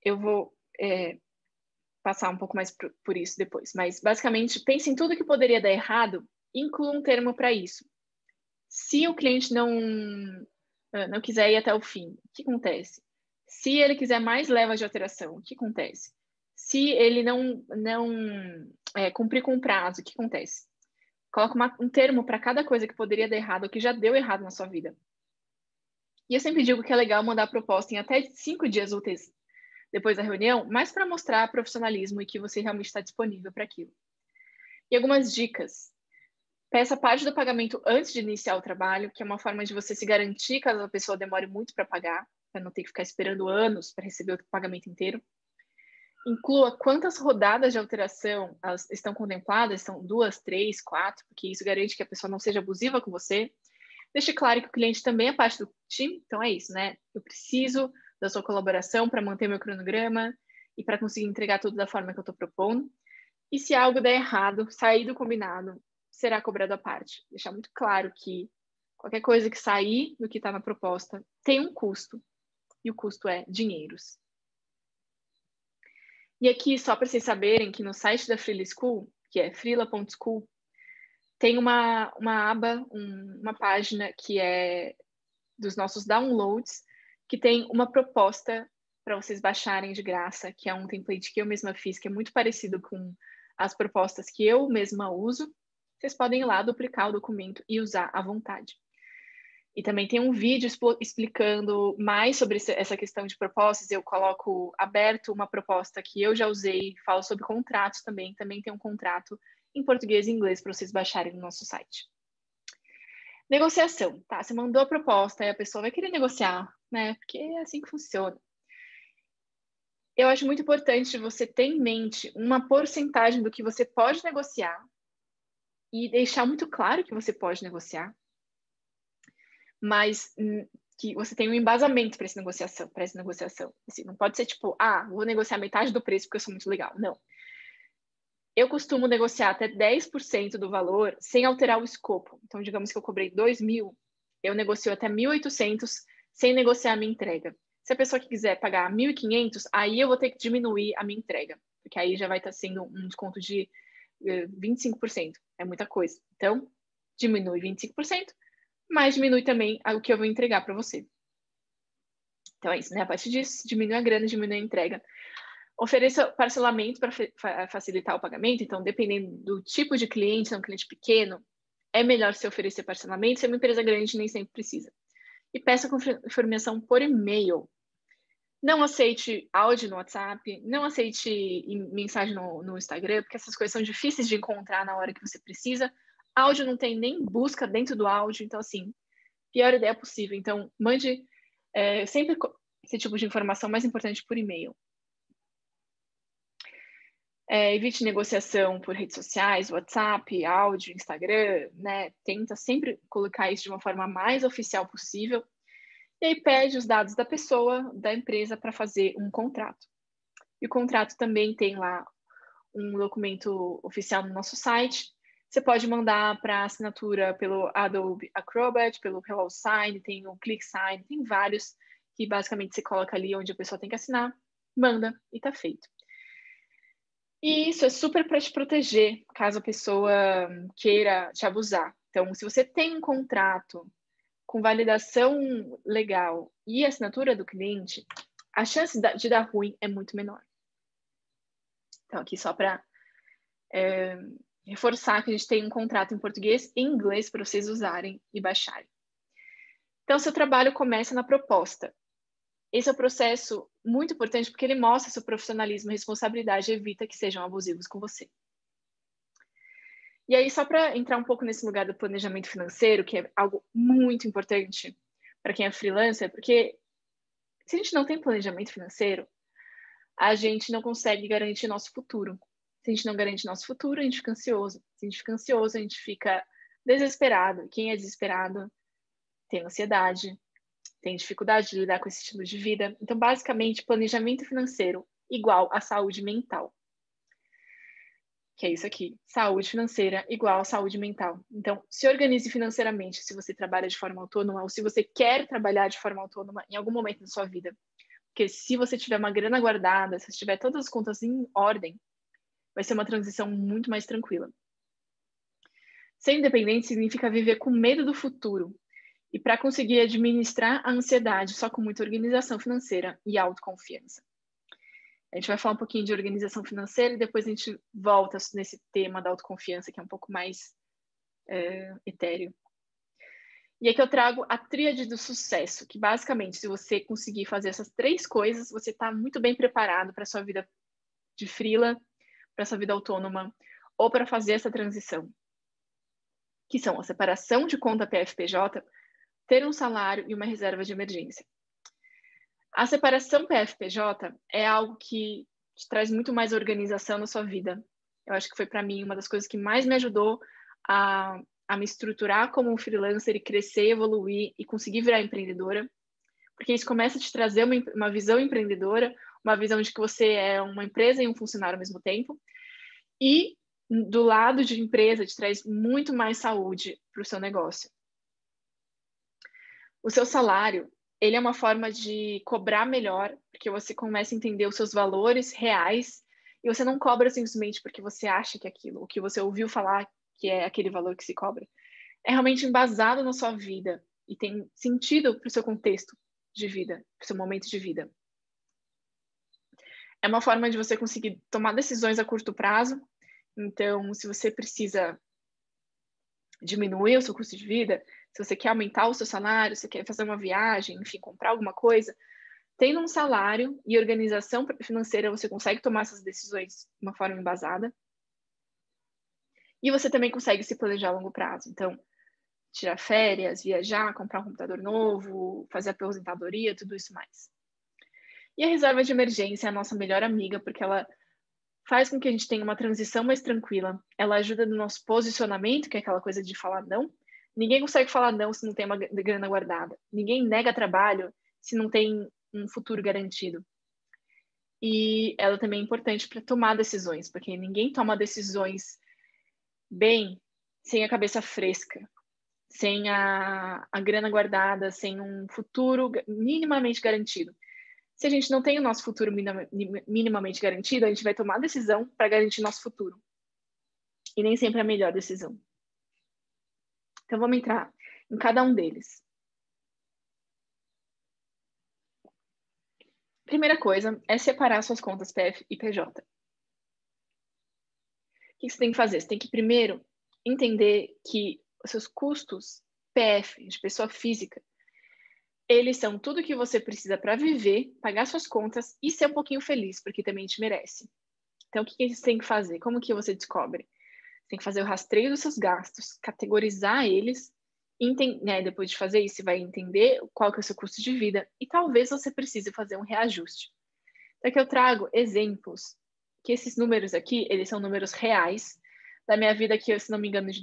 eu vou passar um pouco mais por isso depois. Mas, basicamente, pense em tudo que poderia dar errado, inclua um termo para isso. Se o cliente não quiser ir até o fim, o que acontece? Se ele quiser mais levas de alteração, o que acontece? Se ele não cumprir com o prazo, o que acontece? Coloca um termo para cada coisa que poderia dar errado ou que já deu errado na sua vida. E eu sempre digo que é legal mandar a proposta em até 5 dias úteis depois da reunião, mas para mostrar profissionalismo e que você realmente está disponível para aquilo. E algumas dicas. Peça parte do pagamento antes de iniciar o trabalho, que é uma forma de você se garantir caso a pessoa demore muito para pagar, para não ter que ficar esperando anos para receber o pagamento inteiro. Inclua quantas rodadas de alteração estão contempladas, são 2, 3, 4, porque isso garante que a pessoa não seja abusiva com você. Deixe claro que o cliente também é parte do time, então é isso, né? Eu preciso da sua colaboração para manter meu cronograma e para conseguir entregar tudo da forma que eu estou propondo. E se algo der errado, sair do combinado, será cobrado à parte. Deixar muito claro que qualquer coisa que sair do que está na proposta tem um custo, e o custo é dinheiros. E aqui, só para vocês saberem que no site da Freela School, que é freela.school, tem uma aba, uma página que é dos nossos downloads, que tem uma proposta para vocês baixarem de graça, que é um template que eu mesma fiz, que é muito parecido com as propostas que eu mesma uso. Vocês podem ir lá, duplicar o documento e usar à vontade. E também tem um vídeo explicando mais sobre essa questão de propostas. Eu coloco aberto uma proposta que eu já usei, falo sobre contratos também. Também tem um contrato em português e inglês para vocês baixarem no nosso site. Negociação, tá? Você mandou a proposta e a pessoa vai querer negociar, né? Porque é assim que funciona. Eu acho muito importante você ter em mente uma porcentagem do que você pode negociar e deixar muito claro que você pode negociar, mas que você tem um embasamento para essa negociação. Assim, não pode ser tipo, vou negociar metade do preço porque eu sou muito legal. Não. Eu costumo negociar até 10% do valor sem alterar o escopo. Então, digamos que eu cobrei 2.000, eu negocio até 1.800 sem negociar a minha entrega. Se a pessoa quiser pagar 1.500, aí eu vou ter que diminuir a minha entrega, porque aí já vai estar sendo um desconto de 25%. É muita coisa. Então, diminui 25%, mas diminui também o que eu vou entregar para você. Então é isso, né? A partir disso, diminui a grana, diminui a entrega. Ofereça parcelamento para facilitar o pagamento. Então, dependendo do tipo de cliente, se é um cliente pequeno, é melhor se oferecer parcelamento. Se é uma empresa grande, nem sempre precisa. E peça confirmação por e-mail. Não aceite áudio no WhatsApp, não aceite mensagem no Instagram, porque essas coisas são difíceis de encontrar na hora que você precisa. Áudio não tem nem busca dentro do áudio, então, assim, pior ideia possível. Então, mande sempre esse tipo de informação mais importante por e-mail. Evite negociação por redes sociais, WhatsApp, áudio, Instagram, né? Tenta sempre colocar isso de uma forma mais oficial possível. E aí pede os dados da pessoa, da empresa, para fazer um contrato. E o contrato também tem lá um documento oficial no nosso site. Você pode mandar para assinatura pelo Adobe Acrobat, pelo HelloSign, tem o ClickSign, tem vários que basicamente você coloca ali onde a pessoa tem que assinar, manda e tá feito. E isso é super para te proteger, caso a pessoa queira te abusar. Então, se você tem um contrato com validação legal e assinatura do cliente, a chance de dar ruim é muito menor. Então, aqui só para reforçar que a gente tem um contrato em português e inglês para vocês usarem e baixarem. Então, seu trabalho começa na proposta. Esse é um processo muito importante porque ele mostra seu profissionalismo e responsabilidade e evita que sejam abusivos com você. E aí, só para entrar um pouco nesse lugar do planejamento financeiro, que é algo muito importante para quem é freelancer, porque se a gente não tem planejamento financeiro, a gente não consegue garantir nosso futuro. Se a gente não garante nosso futuro, a gente fica ansioso. Se a gente fica ansioso, a gente fica desesperado. Quem é desesperado tem ansiedade, tem dificuldade de lidar com esse estilo de vida. Então, basicamente, planejamento financeiro igual a saúde mental. Que é isso aqui, saúde financeira igual a saúde mental. Então, se organize financeiramente se você trabalha de forma autônoma ou se você quer trabalhar de forma autônoma em algum momento da sua vida. Porque se você tiver uma grana guardada, se você tiver todas as contas em ordem, vai ser uma transição muito mais tranquila. Ser independente significa viver com medo do futuro. E para conseguir administrar a ansiedade só com muita organização financeira e autoconfiança. A gente vai falar um pouquinho de organização financeira e depois a gente volta nesse tema da autoconfiança, que é um pouco mais etéreo. E aqui eu trago a tríade do sucesso, que basicamente, se você conseguir fazer essas 3 coisas, você está muito bem preparado para a sua vida de freela, para a sua vida autônoma, ou para fazer essa transição. Que são a separação de conta PFPJ, ter um salário e uma reserva de emergência. A separação PFPJ é algo que te traz muito mais organização na sua vida. Eu acho que foi para mim uma das coisas que mais me ajudou a me estruturar como um freelancer e crescer, evoluir e conseguir virar empreendedora, porque isso começa a te trazer uma visão empreendedora, uma visão de que você é uma empresa e um funcionário ao mesmo tempo, e do lado de empresa te traz muito mais saúde para o seu negócio. O seu salário, ele é uma forma de cobrar melhor, porque você começa a entender os seus valores reais e você não cobra simplesmente porque você acha que é aquilo, o que você ouviu falar que é aquele valor que se cobra. É realmente embasado na sua vida e tem sentido para o seu contexto de vida, para o seu momento de vida. É uma forma de você conseguir tomar decisões a curto prazo. Então, se você precisa diminuir o seu custo de vida, se você quer aumentar o seu salário, se você quer fazer uma viagem, enfim, comprar alguma coisa, tendo um salário e organização financeira, você consegue tomar essas decisões de uma forma embasada. E você também consegue se planejar a longo prazo. Então, tirar férias, viajar, comprar um computador novo, fazer aposentadoria, tudo isso mais. E a reserva de emergência é a nossa melhor amiga, porque ela faz com que a gente tenha uma transição mais tranquila. Ela ajuda no nosso posicionamento, que é aquela coisa de falar não. Ninguém consegue falar não se não tem uma grana guardada. Ninguém nega trabalho se não tem um futuro garantido. E ela também é importante para tomar decisões, porque ninguém toma decisões bem sem a cabeça fresca, sem a grana guardada, sem um futuro minimamente garantido. Se a gente não tem o nosso futuro minimamente garantido, a gente vai tomar decisão para garantir nosso futuro. E nem sempre é a melhor decisão. Então, vamos entrar em cada um deles. Primeira coisa é separar suas contas PF e PJ. O que você tem que fazer? Você tem que primeiro entender que os seus custos PF, de pessoa física, eles são tudo que você precisa para viver, pagar suas contas e ser um pouquinho feliz, porque também te merece. Então, o que você tem que fazer? Como que você descobre? Você tem que fazer o rastreio dos seus gastos, categorizar eles, né, depois de fazer isso, você vai entender qual que é o seu custo de vida e talvez você precise fazer um reajuste. Então, aqui eu trago exemplos, que esses números aqui, eles são números reais da minha vida aqui, se não me engano, de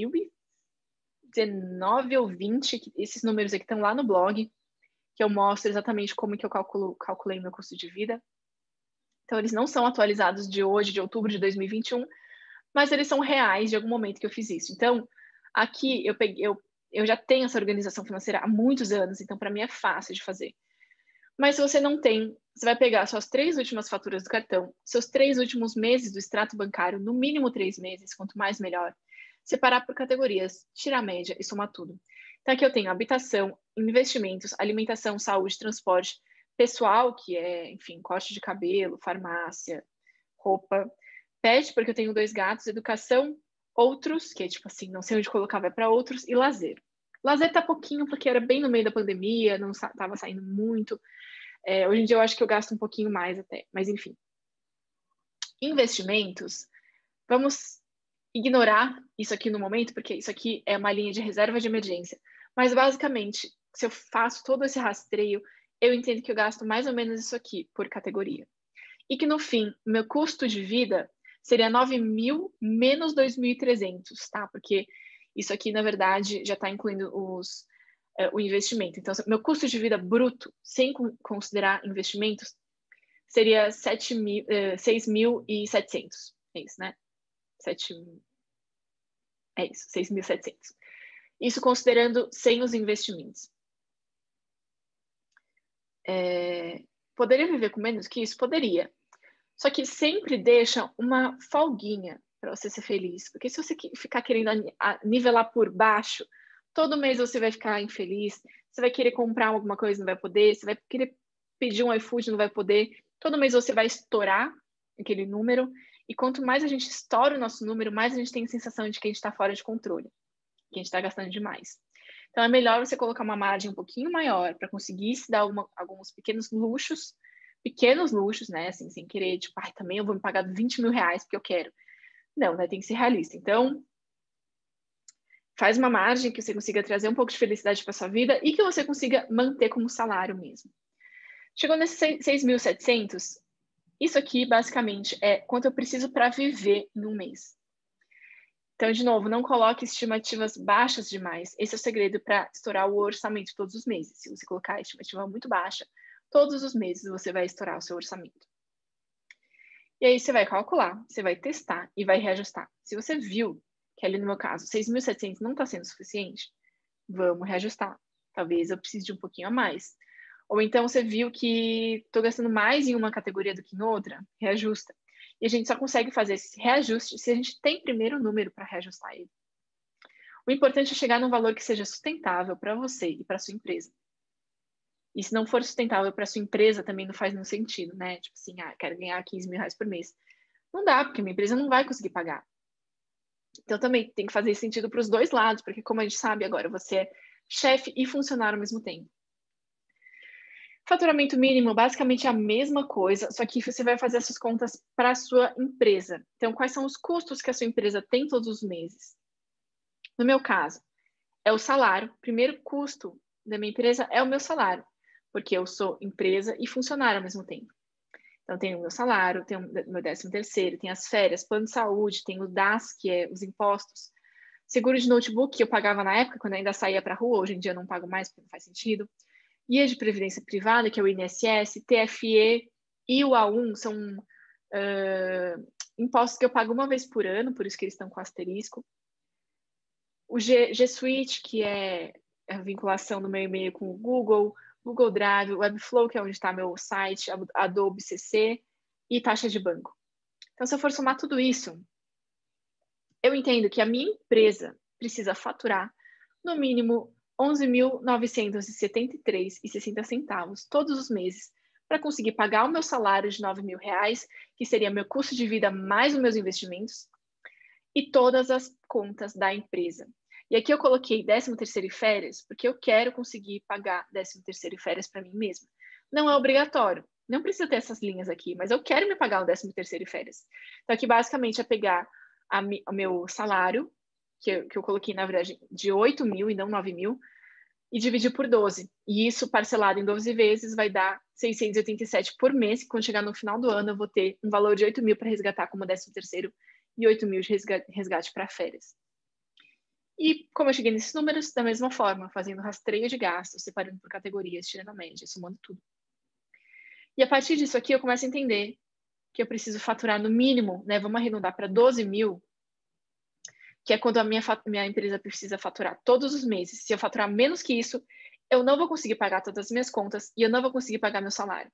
2019 ou 20, esses números aqui estão lá no blog, que eu mostro exatamente como que eu calculei meu custo de vida. Então, eles não são atualizados de hoje, de outubro de 2021, mas eles são reais de algum momento que eu fiz isso. Então, aqui eu já tenho essa organização financeira há muitos anos, então para mim é fácil de fazer. Mas se você não tem, você vai pegar suas 3 últimas faturas do cartão, seus 3 últimos meses do extrato bancário, no mínimo 3 meses, quanto mais melhor, separar por categorias, tirar a média e somar tudo. Então aqui eu tenho habitação, investimentos, alimentação, saúde, transporte, pessoal, que é, enfim, corte de cabelo, farmácia, roupa, pet, porque eu tenho 2 gatos, educação, outros, que é tipo assim, não sei onde colocar, vai para outros, e lazer. Lazer tá pouquinho, porque era bem no meio da pandemia, não estava saindo muito. Hoje em dia eu acho que eu gasto um pouquinho mais até, mas enfim. Investimentos, vamos ignorar isso aqui no momento, porque isso aqui é uma linha de reserva de emergência. Mas basicamente, se eu faço todo esse rastreio, eu entendo que eu gasto mais ou menos isso aqui por categoria. E que no fim, meu custo de vida seria 9.000 menos 2.300, tá? Porque isso aqui, na verdade, já está incluindo o investimento. Então, meu custo de vida bruto, sem considerar investimentos, seria 6.700. É isso, né? 6.700. Isso considerando sem os investimentos. Poderia viver com menos que isso? Poderia. Só que sempre deixa uma folguinha para você ser feliz. Porque se você ficar querendo nivelar por baixo, todo mês você vai ficar infeliz, você vai querer comprar alguma coisa, não vai poder, você vai querer pedir um iFood, não vai poder. Todo mês você vai estourar aquele número. E quanto mais a gente estoura o nosso número, mais a gente tem a sensação de que a gente está fora de controle, que a gente está gastando demais. Então, é melhor você colocar uma margem um pouquinho maior para conseguir se dar alguns pequenos luxos, né? Assim, sem querer, tipo, também eu vou me pagar 20 mil reais porque eu quero. Não, né? Tem que ser realista. Então, faz uma margem que você consiga trazer um pouco de felicidade para sua vida e que você consiga manter como salário mesmo. Chegou nesses 6.700, isso aqui, basicamente, é quanto eu preciso para viver em um mês. Então, de novo, não coloque estimativas baixas demais. Esse é o segredo para estourar o orçamento todos os meses. Se você colocar a estimativa muito baixa, todos os meses você vai estourar o seu orçamento. E aí você vai calcular, você vai testar e vai reajustar. Se você viu que ali no meu caso, 6.700 não está sendo suficiente, vamos reajustar. Talvez eu precise de um pouquinho a mais. Ou então você viu que estou gastando mais em uma categoria do que em outra, reajusta. E a gente só consegue fazer esse reajuste se a gente tem primeiro o número para reajustar ele. O importante é chegar num valor que seja sustentável para você e para sua empresa. E se não for sustentável para sua empresa, também não faz nenhum sentido, né? Tipo assim, quero ganhar 15 mil reais por mês. Não dá, porque minha empresa não vai conseguir pagar. Então também tem que fazer sentido para os dois lados, porque como a gente sabe agora, você é chefe e funcionário ao mesmo tempo. Faturamento mínimo, basicamente a mesma coisa, só que você vai fazer essas contas para a sua empresa. Então, quais são os custos que a sua empresa tem todos os meses? No meu caso, é o salário. O primeiro custo da minha empresa é o meu salário, porque eu sou empresa e funcionário ao mesmo tempo. Então, tem o meu salário, tem o meu 13º, tem as férias, plano de saúde, tem o DAS, que é os impostos, seguro de notebook, que eu pagava na época, quando eu ainda saía para a rua, hoje em dia eu não pago mais, porque não faz sentido. Guia de Previdência Privada, que é o INSS, TFE e o A1 são impostos que eu pago uma vez por ano, por isso que eles estão com asterisco. O G Suite, que é a vinculação do meu e-mail com o Google Drive, Webflow, que é onde está meu site, Adobe CC e taxa de banco. Então, se eu for somar tudo isso, eu entendo que a minha empresa precisa faturar no mínimo 11.973,60 todos os meses para conseguir pagar o meu salário de 9 mil reais, que seria meu custo de vida mais os meus investimentos, e todas as contas da empresa. E aqui eu coloquei 13º e férias, porque eu quero conseguir pagar 13º e férias para mim mesma. Não é obrigatório, não precisa ter essas linhas aqui, mas eu quero me pagar o 13º e férias. Então aqui basicamente é pegar o meu salário, que eu coloquei, na verdade, de 8 mil e não 9 mil, e dividir por 12. E isso, parcelado em 12 vezes, vai dar 687 por mês, que quando chegar no final do ano, eu vou ter um valor de 8 mil para resgatar como 13º e 8 mil de resgate para férias. E como eu cheguei nesses números, da mesma forma, fazendo rastreio de gastos, separando por categorias, tirando a média, somando tudo. E a partir disso aqui, eu começo a entender que eu preciso faturar no mínimo, né? Vamos arredondar para 12 mil, que é quando a minha empresa precisa faturar todos os meses. Se eu faturar menos que isso, eu não vou conseguir pagar todas as minhas contas e eu não vou conseguir pagar meu salário.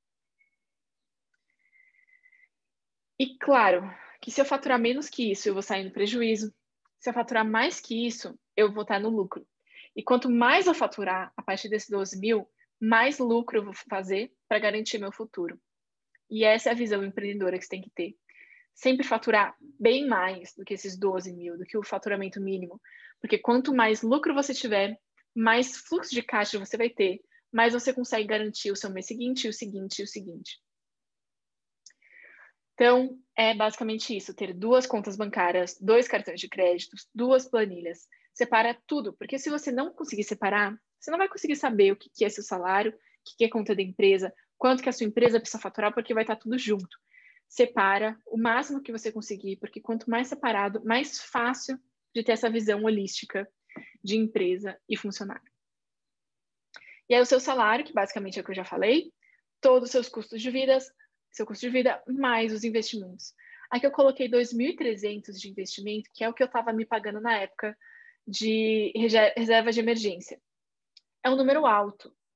E claro, que se eu faturar menos que isso, eu vou sair no prejuízo. Se eu faturar mais que isso, eu vou estar no lucro. E quanto mais eu faturar a partir desses 12 mil, mais lucro eu vou fazer para garantir meu futuro. E essa é a visão empreendedora que você tem que ter. Sempre faturar bem mais do que esses 12 mil, do que o faturamento mínimo. Porque quanto mais lucro você tiver, mais fluxo de caixa você vai ter, mais você consegue garantir o seu mês seguinte, o seguinte e o seguinte. Então, é basicamente isso, ter 2 contas bancárias, 2 cartões de crédito, 2 planilhas. Separa tudo, porque se você não conseguir separar, você não vai conseguir saber o que é seu salário, o que é conta da empresa, quanto que a sua empresa precisa faturar, porque vai estar tudo junto. Separa o máximo que você conseguir, porque quanto mais separado, mais fácil de ter essa visão holística de empresa e funcionário. E aí o seu salário, que basicamente é o que eu já falei, todos os seus custos de vida, seu custo de vida mais os investimentos. Aqui eu coloquei 2.300 de investimento, que é o que eu estava me pagando na época de reserva de emergência. É um número alto,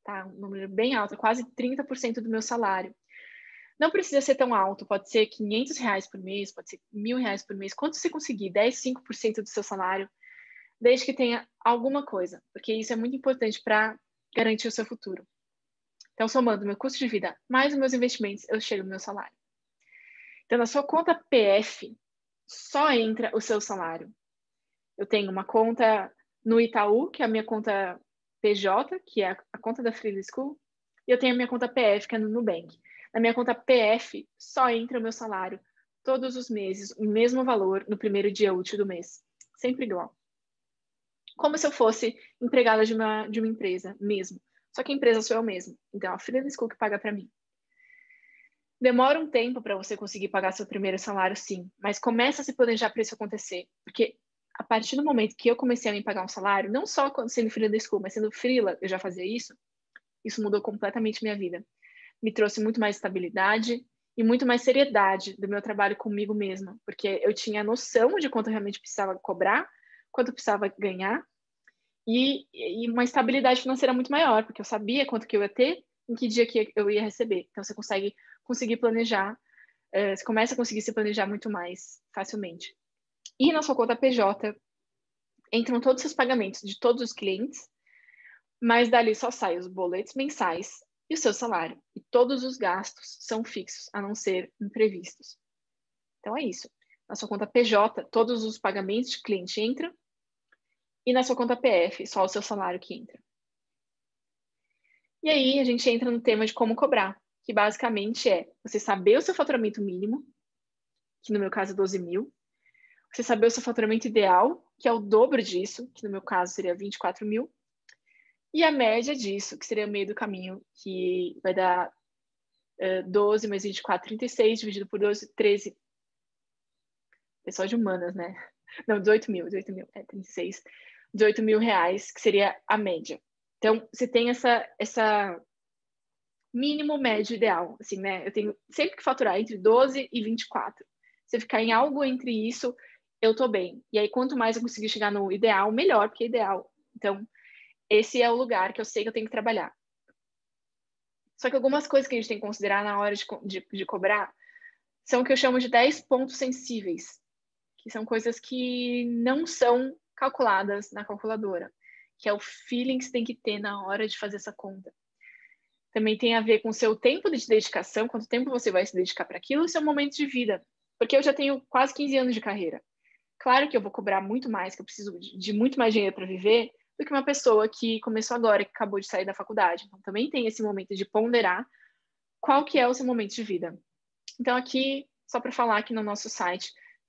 tá? Um número bem alto, quase 30% do meu salário. Não precisa ser tão alto, pode ser R$ 500 por mês, pode ser R$ 1.000 por mês. Quanto você conseguir, 10, 5% do seu salário, desde que tenha alguma coisa, porque isso é muito importante para garantir o seu futuro. Então, somando meu custo de vida mais os meus investimentos, eu chego no meu salário. Então, na sua conta PF, só entra o seu salário. Eu tenho uma conta no Itaú, que é a minha conta PJ, que é a conta da Freely School, e eu tenho a minha conta PF, que é no Nubank. Na minha conta PF, só entra o meu salário todos os meses, o mesmo valor no primeiro dia útil do mês. Sempre igual. Como se eu fosse empregada de uma empresa mesmo. Só que a empresa sou eu mesma. Então, a Freely School que paga para mim. Demora um tempo para você conseguir pagar seu primeiro salário, sim. Mas começa a se planejar para isso acontecer. Porque a partir do momento que eu comecei a me pagar um salário, não só sendo freela school, mas sendo freela, eu já fazia isso mudou completamente minha vida. Me trouxe muito mais estabilidade e muito mais seriedade do meu trabalho comigo mesma, porque eu tinha noção de quanto eu realmente precisava cobrar, quanto eu precisava ganhar, e uma estabilidade financeira muito maior, porque eu sabia quanto que eu ia ter, em que dia que eu ia receber. Então, você conseguir planejar, você começa a conseguir se planejar muito mais facilmente. E na sua conta PJ, entram todos os seus pagamentos de todos os clientes, mas dali só saem os boletos mensais e o seu salário. E todos os gastos são fixos, a não ser imprevistos. Então é isso. Na sua conta PJ, todos os pagamentos de cliente entram, e na sua conta PF, só o seu salário que entra. E aí a gente entra no tema de como cobrar, que basicamente é você saber o seu faturamento mínimo, que no meu caso é 12 mil, você saber o seu faturamento ideal, que é o dobro disso, que no meu caso seria 24 mil, e a média disso, que seria o meio do caminho, que vai dar 12 mais 24, 36, dividido por 12, 13. Pessoal de humanas, né? Não, 18 mil, 36. 18 mil reais, que seria a média. Então, você tem essa mínimo médio ideal, assim, né? Eu tenho sempre que faturar entre 12 e 24. Se eu ficar em algo entre isso, eu tô bem. E aí, quanto mais eu conseguir chegar no ideal, melhor, porque é ideal. Então, esse é o lugar que eu sei que eu tenho que trabalhar. Só que algumas coisas que a gente tem que considerar na hora de cobrar são o que eu chamo de 10 pontos sensíveis, que são coisas que não são calculadas na calculadora, que é o feeling que você tem que ter na hora de fazer essa conta. Também tem a ver com o seu tempo de dedicação, quanto tempo você vai se dedicar para aquilo, e seu momento de vida. Porque eu já tenho quase 15 anos de carreira. Claro que eu vou cobrar muito mais, que eu preciso de muito mais dinheiro para viver, do que uma pessoa que começou agora, que acabou de sair da faculdade. Então, também tem esse momento de ponderar qual que é o seu momento de vida. Então, aqui, só para falar aqui no nosso site,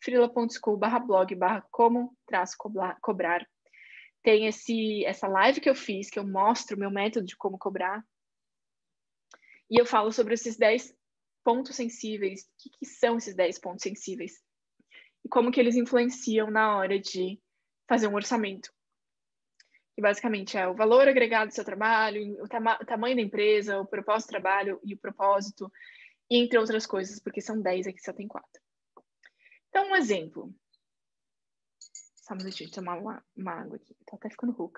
freela.school/blog/como-cobrar, tem essa live que eu fiz, que eu mostro o meu método de como cobrar, e eu falo sobre esses 10 pontos sensíveis. O que são esses 10 pontos sensíveis? E como que eles influenciam na hora de fazer um orçamento. Que basicamente é o valor agregado do seu trabalho, o tamanho da empresa, o propósito do trabalho e o propósito, e entre outras coisas, porque são 10, aqui só tem 4. Então, um exemplo. Só um minutinho de tomar uma água aqui. Tô até ficando rouca.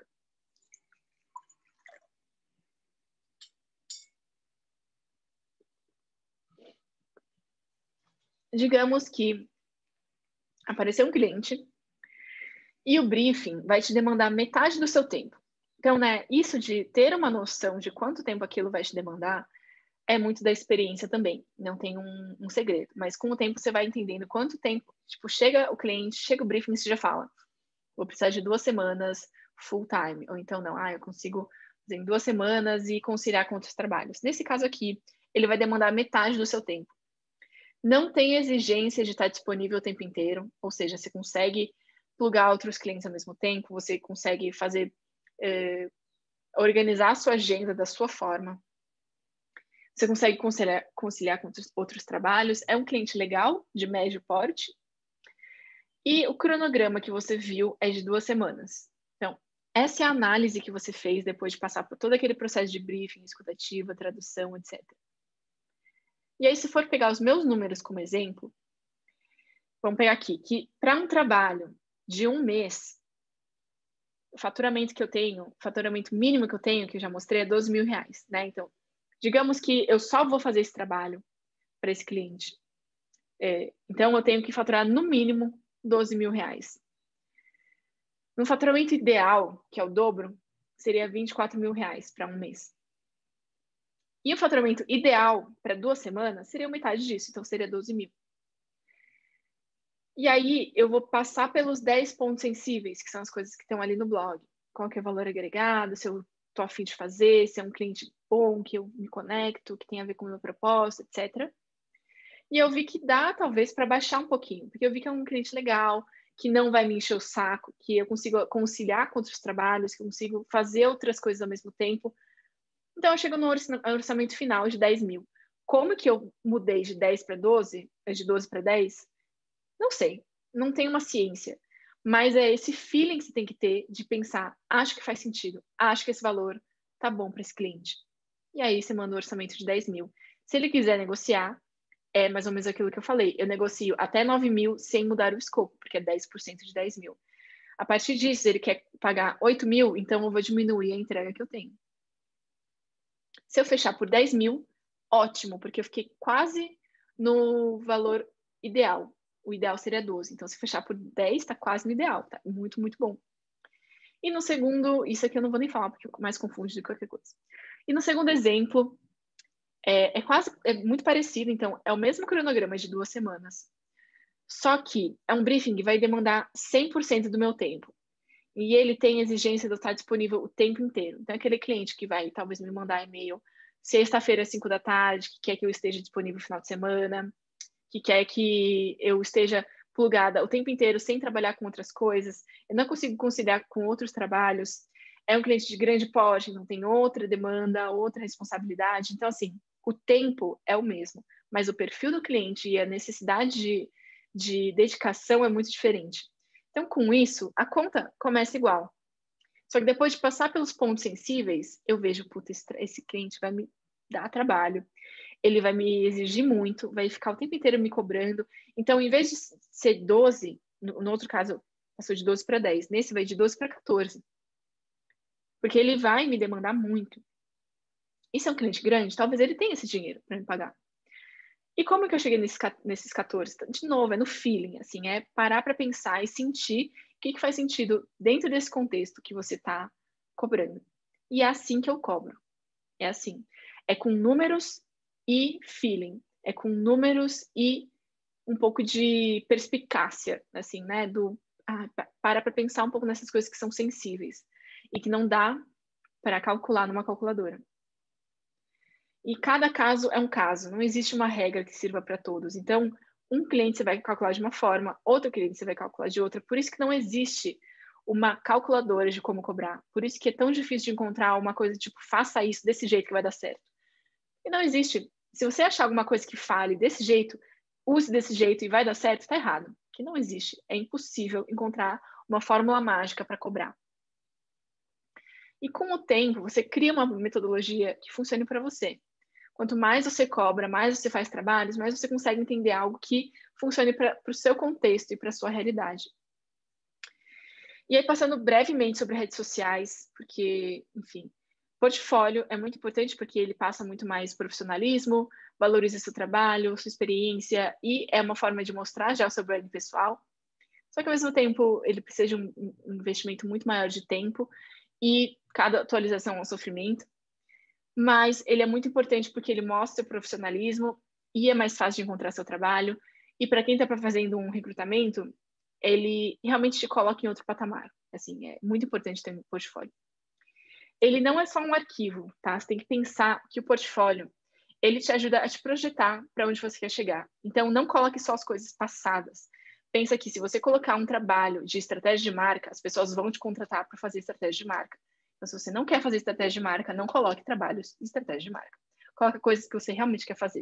Digamos que apareceu um cliente e o briefing vai te demandar metade do seu tempo. Então, né, isso de ter uma noção de quanto tempo aquilo vai te demandar é muito da experiência também. Não tem um segredo. Mas com o tempo você vai entendendo quanto tempo. Tipo, chega o cliente, chega o briefing e você já fala: vou precisar de 2 semanas full time. Ou então, não, eu consigo fazer em 2 semanas e conciliar com outros trabalhos. Nesse caso aqui, ele vai demandar metade do seu tempo. Não tem exigência de estar disponível o tempo inteiro, ou seja, você consegue plugar outros clientes ao mesmo tempo, você consegue fazer, organizar a sua agenda da sua forma. Você consegue conciliar com outros trabalhos. É um cliente legal, de médio porte. E o cronograma que você viu é de 2 semanas. Então, essa é a análise que você fez depois de passar por todo aquele processo de briefing, escutativa, tradução, etc. E aí, se for pegar os meus números como exemplo, vamos pegar aqui, que para um trabalho de 1 mês, o faturamento que eu tenho, o faturamento mínimo que eu tenho, que eu já mostrei, é R$ 12.000, né? Então, digamos que eu só vou fazer esse trabalho para esse cliente. Então, eu tenho que faturar no mínimo R$ 12.000. No faturamento ideal, que é o dobro, seria R$ 24.000 para um mês. E o faturamento ideal para 2 semanas seria metade disso, então seria 12 mil. E aí eu vou passar pelos 10 pontos sensíveis, que são as coisas que estão ali no blog. Qual que é o valor agregado, se eu estou a fim de fazer, se é um cliente bom, que eu me conecto, que tem a ver com o meu propósito, etc. E eu vi que dá, talvez, para baixar um pouquinho, porque eu vi que é um cliente legal, que não vai me encher o saco, que eu consigo conciliar com outros trabalhos, que eu consigo fazer outras coisas ao mesmo tempo. Então, eu chego no orçamento final de 10 mil. Como que eu mudei de 10 para 12, de 12 para 10? Não sei, não tem uma ciência. Mas é esse feeling que você tem que ter de pensar, acho que faz sentido, acho que esse valor tá bom para esse cliente. E aí você manda um orçamento de 10 mil. Se ele quiser negociar, é mais ou menos aquilo que eu falei. Eu negocio até 9 mil sem mudar o escopo, porque é 10% de 10 mil. A partir disso, se ele quer pagar 8 mil, então eu vou diminuir a entrega que eu tenho. Se eu fechar por 10 mil, ótimo, porque eu fiquei quase no valor ideal. O ideal seria 12. Então, se fechar por 10, está quase no ideal. Tá muito, muito bom. E no segundo, isso aqui eu não vou nem falar, porque mais confunde do que qualquer coisa. E no segundo exemplo, é muito parecido. Então, é o mesmo cronograma de 2 semanas. Só que é um briefing que vai demandar 100% do meu tempo. E ele tem exigência de eu estar disponível o tempo inteiro. Então, aquele cliente que vai talvez me mandar e-mail sexta-feira às 5 da tarde, que quer que eu esteja disponível no final de semana, que quer que eu esteja plugada o tempo inteiro sem trabalhar com outras coisas, eu não consigo conciliar com outros trabalhos, é um cliente de grande porte, não tem outra demanda, outra responsabilidade. Então, assim, o tempo é o mesmo, mas o perfil do cliente e a necessidade de dedicação é muito diferente. Então, com isso, a conta começa igual. Só que depois de passar pelos pontos sensíveis, eu vejo, puta, esse cliente vai me dar trabalho, ele vai me exigir muito, vai ficar o tempo inteiro me cobrando. Então, em vez de ser 12, no outro caso, passou de 12 para 10, nesse vai de 12 para 14. Porque ele vai me demandar muito. E se é um cliente grande, talvez ele tenha esse dinheiro para me pagar. E como que eu cheguei nesses 14? De novo, é no feeling, assim, é parar para pensar e sentir o que faz sentido dentro desse contexto que você está cobrando. E é assim que eu cobro. É assim. É com números e feeling. É com números e um pouco de perspicácia, assim, né? Para pensar um pouco nessas coisas que são sensíveis e que não dá para calcular numa calculadora. E cada caso é um caso, não existe uma regra que sirva para todos. Então, um cliente você vai calcular de uma forma, outro cliente você vai calcular de outra. Por isso que não existe uma calculadora de como cobrar. Por isso que é tão difícil de encontrar uma coisa tipo, faça isso desse jeito que vai dar certo. E não existe. Se você achar alguma coisa que fale desse jeito, use desse jeito e vai dar certo, está errado. Que não existe. É impossível encontrar uma fórmula mágica para cobrar. E com o tempo, você cria uma metodologia que funcione para você. Quanto mais você cobra, mais você faz trabalhos, mais você consegue entender algo que funcione para o seu contexto e para a sua realidade. E aí, passando brevemente sobre redes sociais, porque, enfim, portfólio é muito importante porque ele passa muito mais profissionalismo, valoriza seu trabalho, sua experiência e é uma forma de mostrar já o seu brand pessoal. Só que, ao mesmo tempo, ele precisa de um investimento muito maior de tempo e cada atualização é um sofrimento. Mas ele é muito importante porque ele mostra o profissionalismo e é mais fácil de encontrar seu trabalho. E para quem está fazendo um recrutamento, ele realmente te coloca em outro patamar. Assim, é muito importante ter um portfólio. Ele não é só um arquivo, tá? Você tem que pensar que o portfólio, ele te ajuda a te projetar para onde você quer chegar. Então, não coloque só as coisas passadas. Pensa que se você colocar um trabalho de estratégia de marca, as pessoas vão te contratar para fazer estratégia de marca. Então, se você não quer fazer estratégia de marca, não coloque trabalhos de estratégia de marca. Coloque coisas que você realmente quer fazer.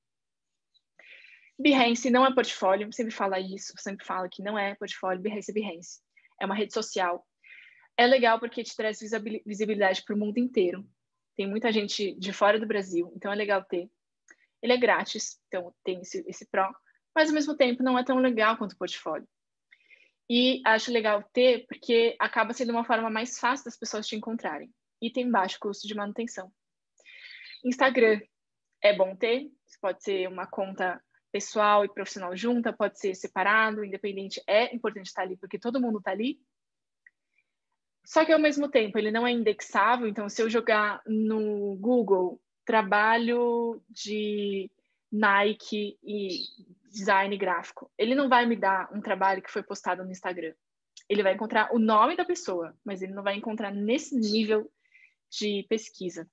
Behance não é portfólio, sempre fala isso, sempre fala que não é portfólio, Behance é Behance. É uma rede social. É legal porque te traz visibilidade para o mundo inteiro. Tem muita gente de fora do Brasil, então é legal ter. Ele é grátis, então tem esse pró, mas ao mesmo tempo não é tão legal quanto o portfólio. E acho legal ter, porque acaba sendo uma forma mais fácil das pessoas te encontrarem. E tem baixo custo de manutenção. Instagram é bom ter, pode ser uma conta pessoal e profissional junta, pode ser separado, independente, é importante estar ali, porque todo mundo está ali. Só que, ao mesmo tempo, ele não é indexável, então se eu jogar no Google trabalho de Nike e design gráfico, ele não vai me dar um trabalho que foi postado no Instagram. Ele vai encontrar o nome da pessoa, mas ele não vai encontrar nesse nível de pesquisa.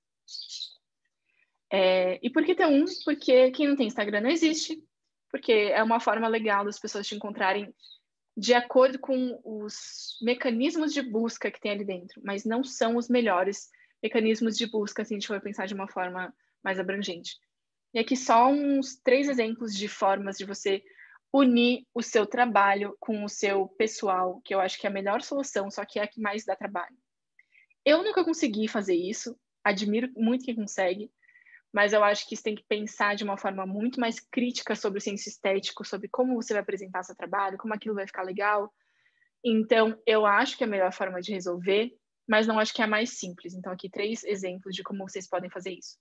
E por que ter um? Porque quem não tem Instagram não existe, porque é uma forma legal das pessoas te encontrarem de acordo com os mecanismos de busca que tem ali dentro, mas não são os melhores mecanismos de busca se a gente for pensar de uma forma mais abrangente. E aqui só uns 3 exemplos de formas de você unir o seu trabalho com o seu pessoal, que eu acho que é a melhor solução, só que é a que mais dá trabalho. Eu nunca consegui fazer isso, admiro muito quem consegue, mas eu acho que você tem que pensar de uma forma muito mais crítica sobre o senso estético, sobre como você vai apresentar seu trabalho, como aquilo vai ficar legal. Então, eu acho que é a melhor forma de resolver, mas não acho que é a mais simples. Então, aqui 3 exemplos de como vocês podem fazer isso.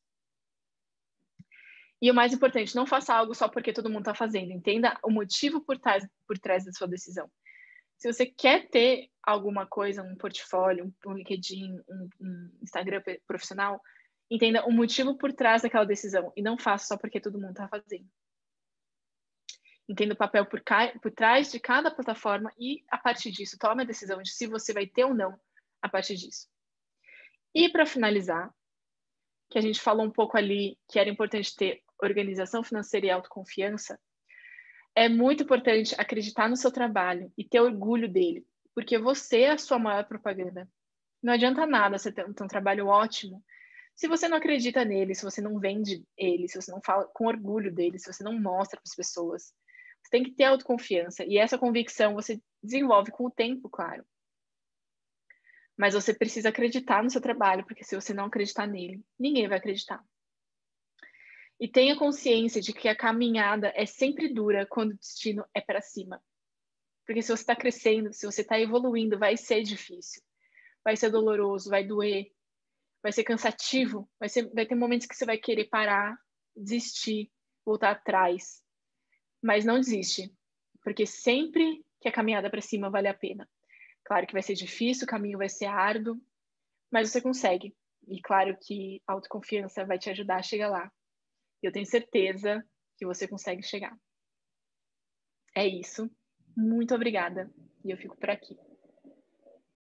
E o mais importante, não faça algo só porque todo mundo está fazendo. Entenda o motivo por trás da sua decisão. Se você quer ter alguma coisa, um portfólio, um LinkedIn, um Instagram profissional, entenda o motivo por trás daquela decisão e não faça só porque todo mundo está fazendo. Entenda o papel por trás de cada plataforma e, a partir disso, tome a decisão de se você vai ter ou não a partir disso. E, para finalizar, que a gente falou um pouco ali que era importante ter organização financeira e autoconfiança, é muito importante acreditar no seu trabalho e ter orgulho dele, porque você é a sua maior propaganda. Não adianta nada você ter um trabalho ótimo se você não acredita nele, se você não vende ele, se você não fala com orgulho dele, se você não mostra para as pessoas. Você tem que ter autoconfiança e essa convicção você desenvolve com o tempo, claro. Mas você precisa acreditar no seu trabalho, porque se você não acreditar nele, ninguém vai acreditar. E tenha consciência de que a caminhada é sempre dura quando o destino é para cima. Porque se você está crescendo, se você está evoluindo, vai ser difícil. Vai ser doloroso, vai doer, vai ser cansativo, vai ter momentos que você vai querer parar, desistir, voltar atrás. Mas não desiste, porque sempre que a caminhada para cima vale a pena. Claro que vai ser difícil, o caminho vai ser árduo, mas você consegue. E claro que a autoconfiança vai te ajudar a chegar lá. Eu tenho certeza que você consegue chegar. É isso. Muito obrigada. E eu fico por aqui.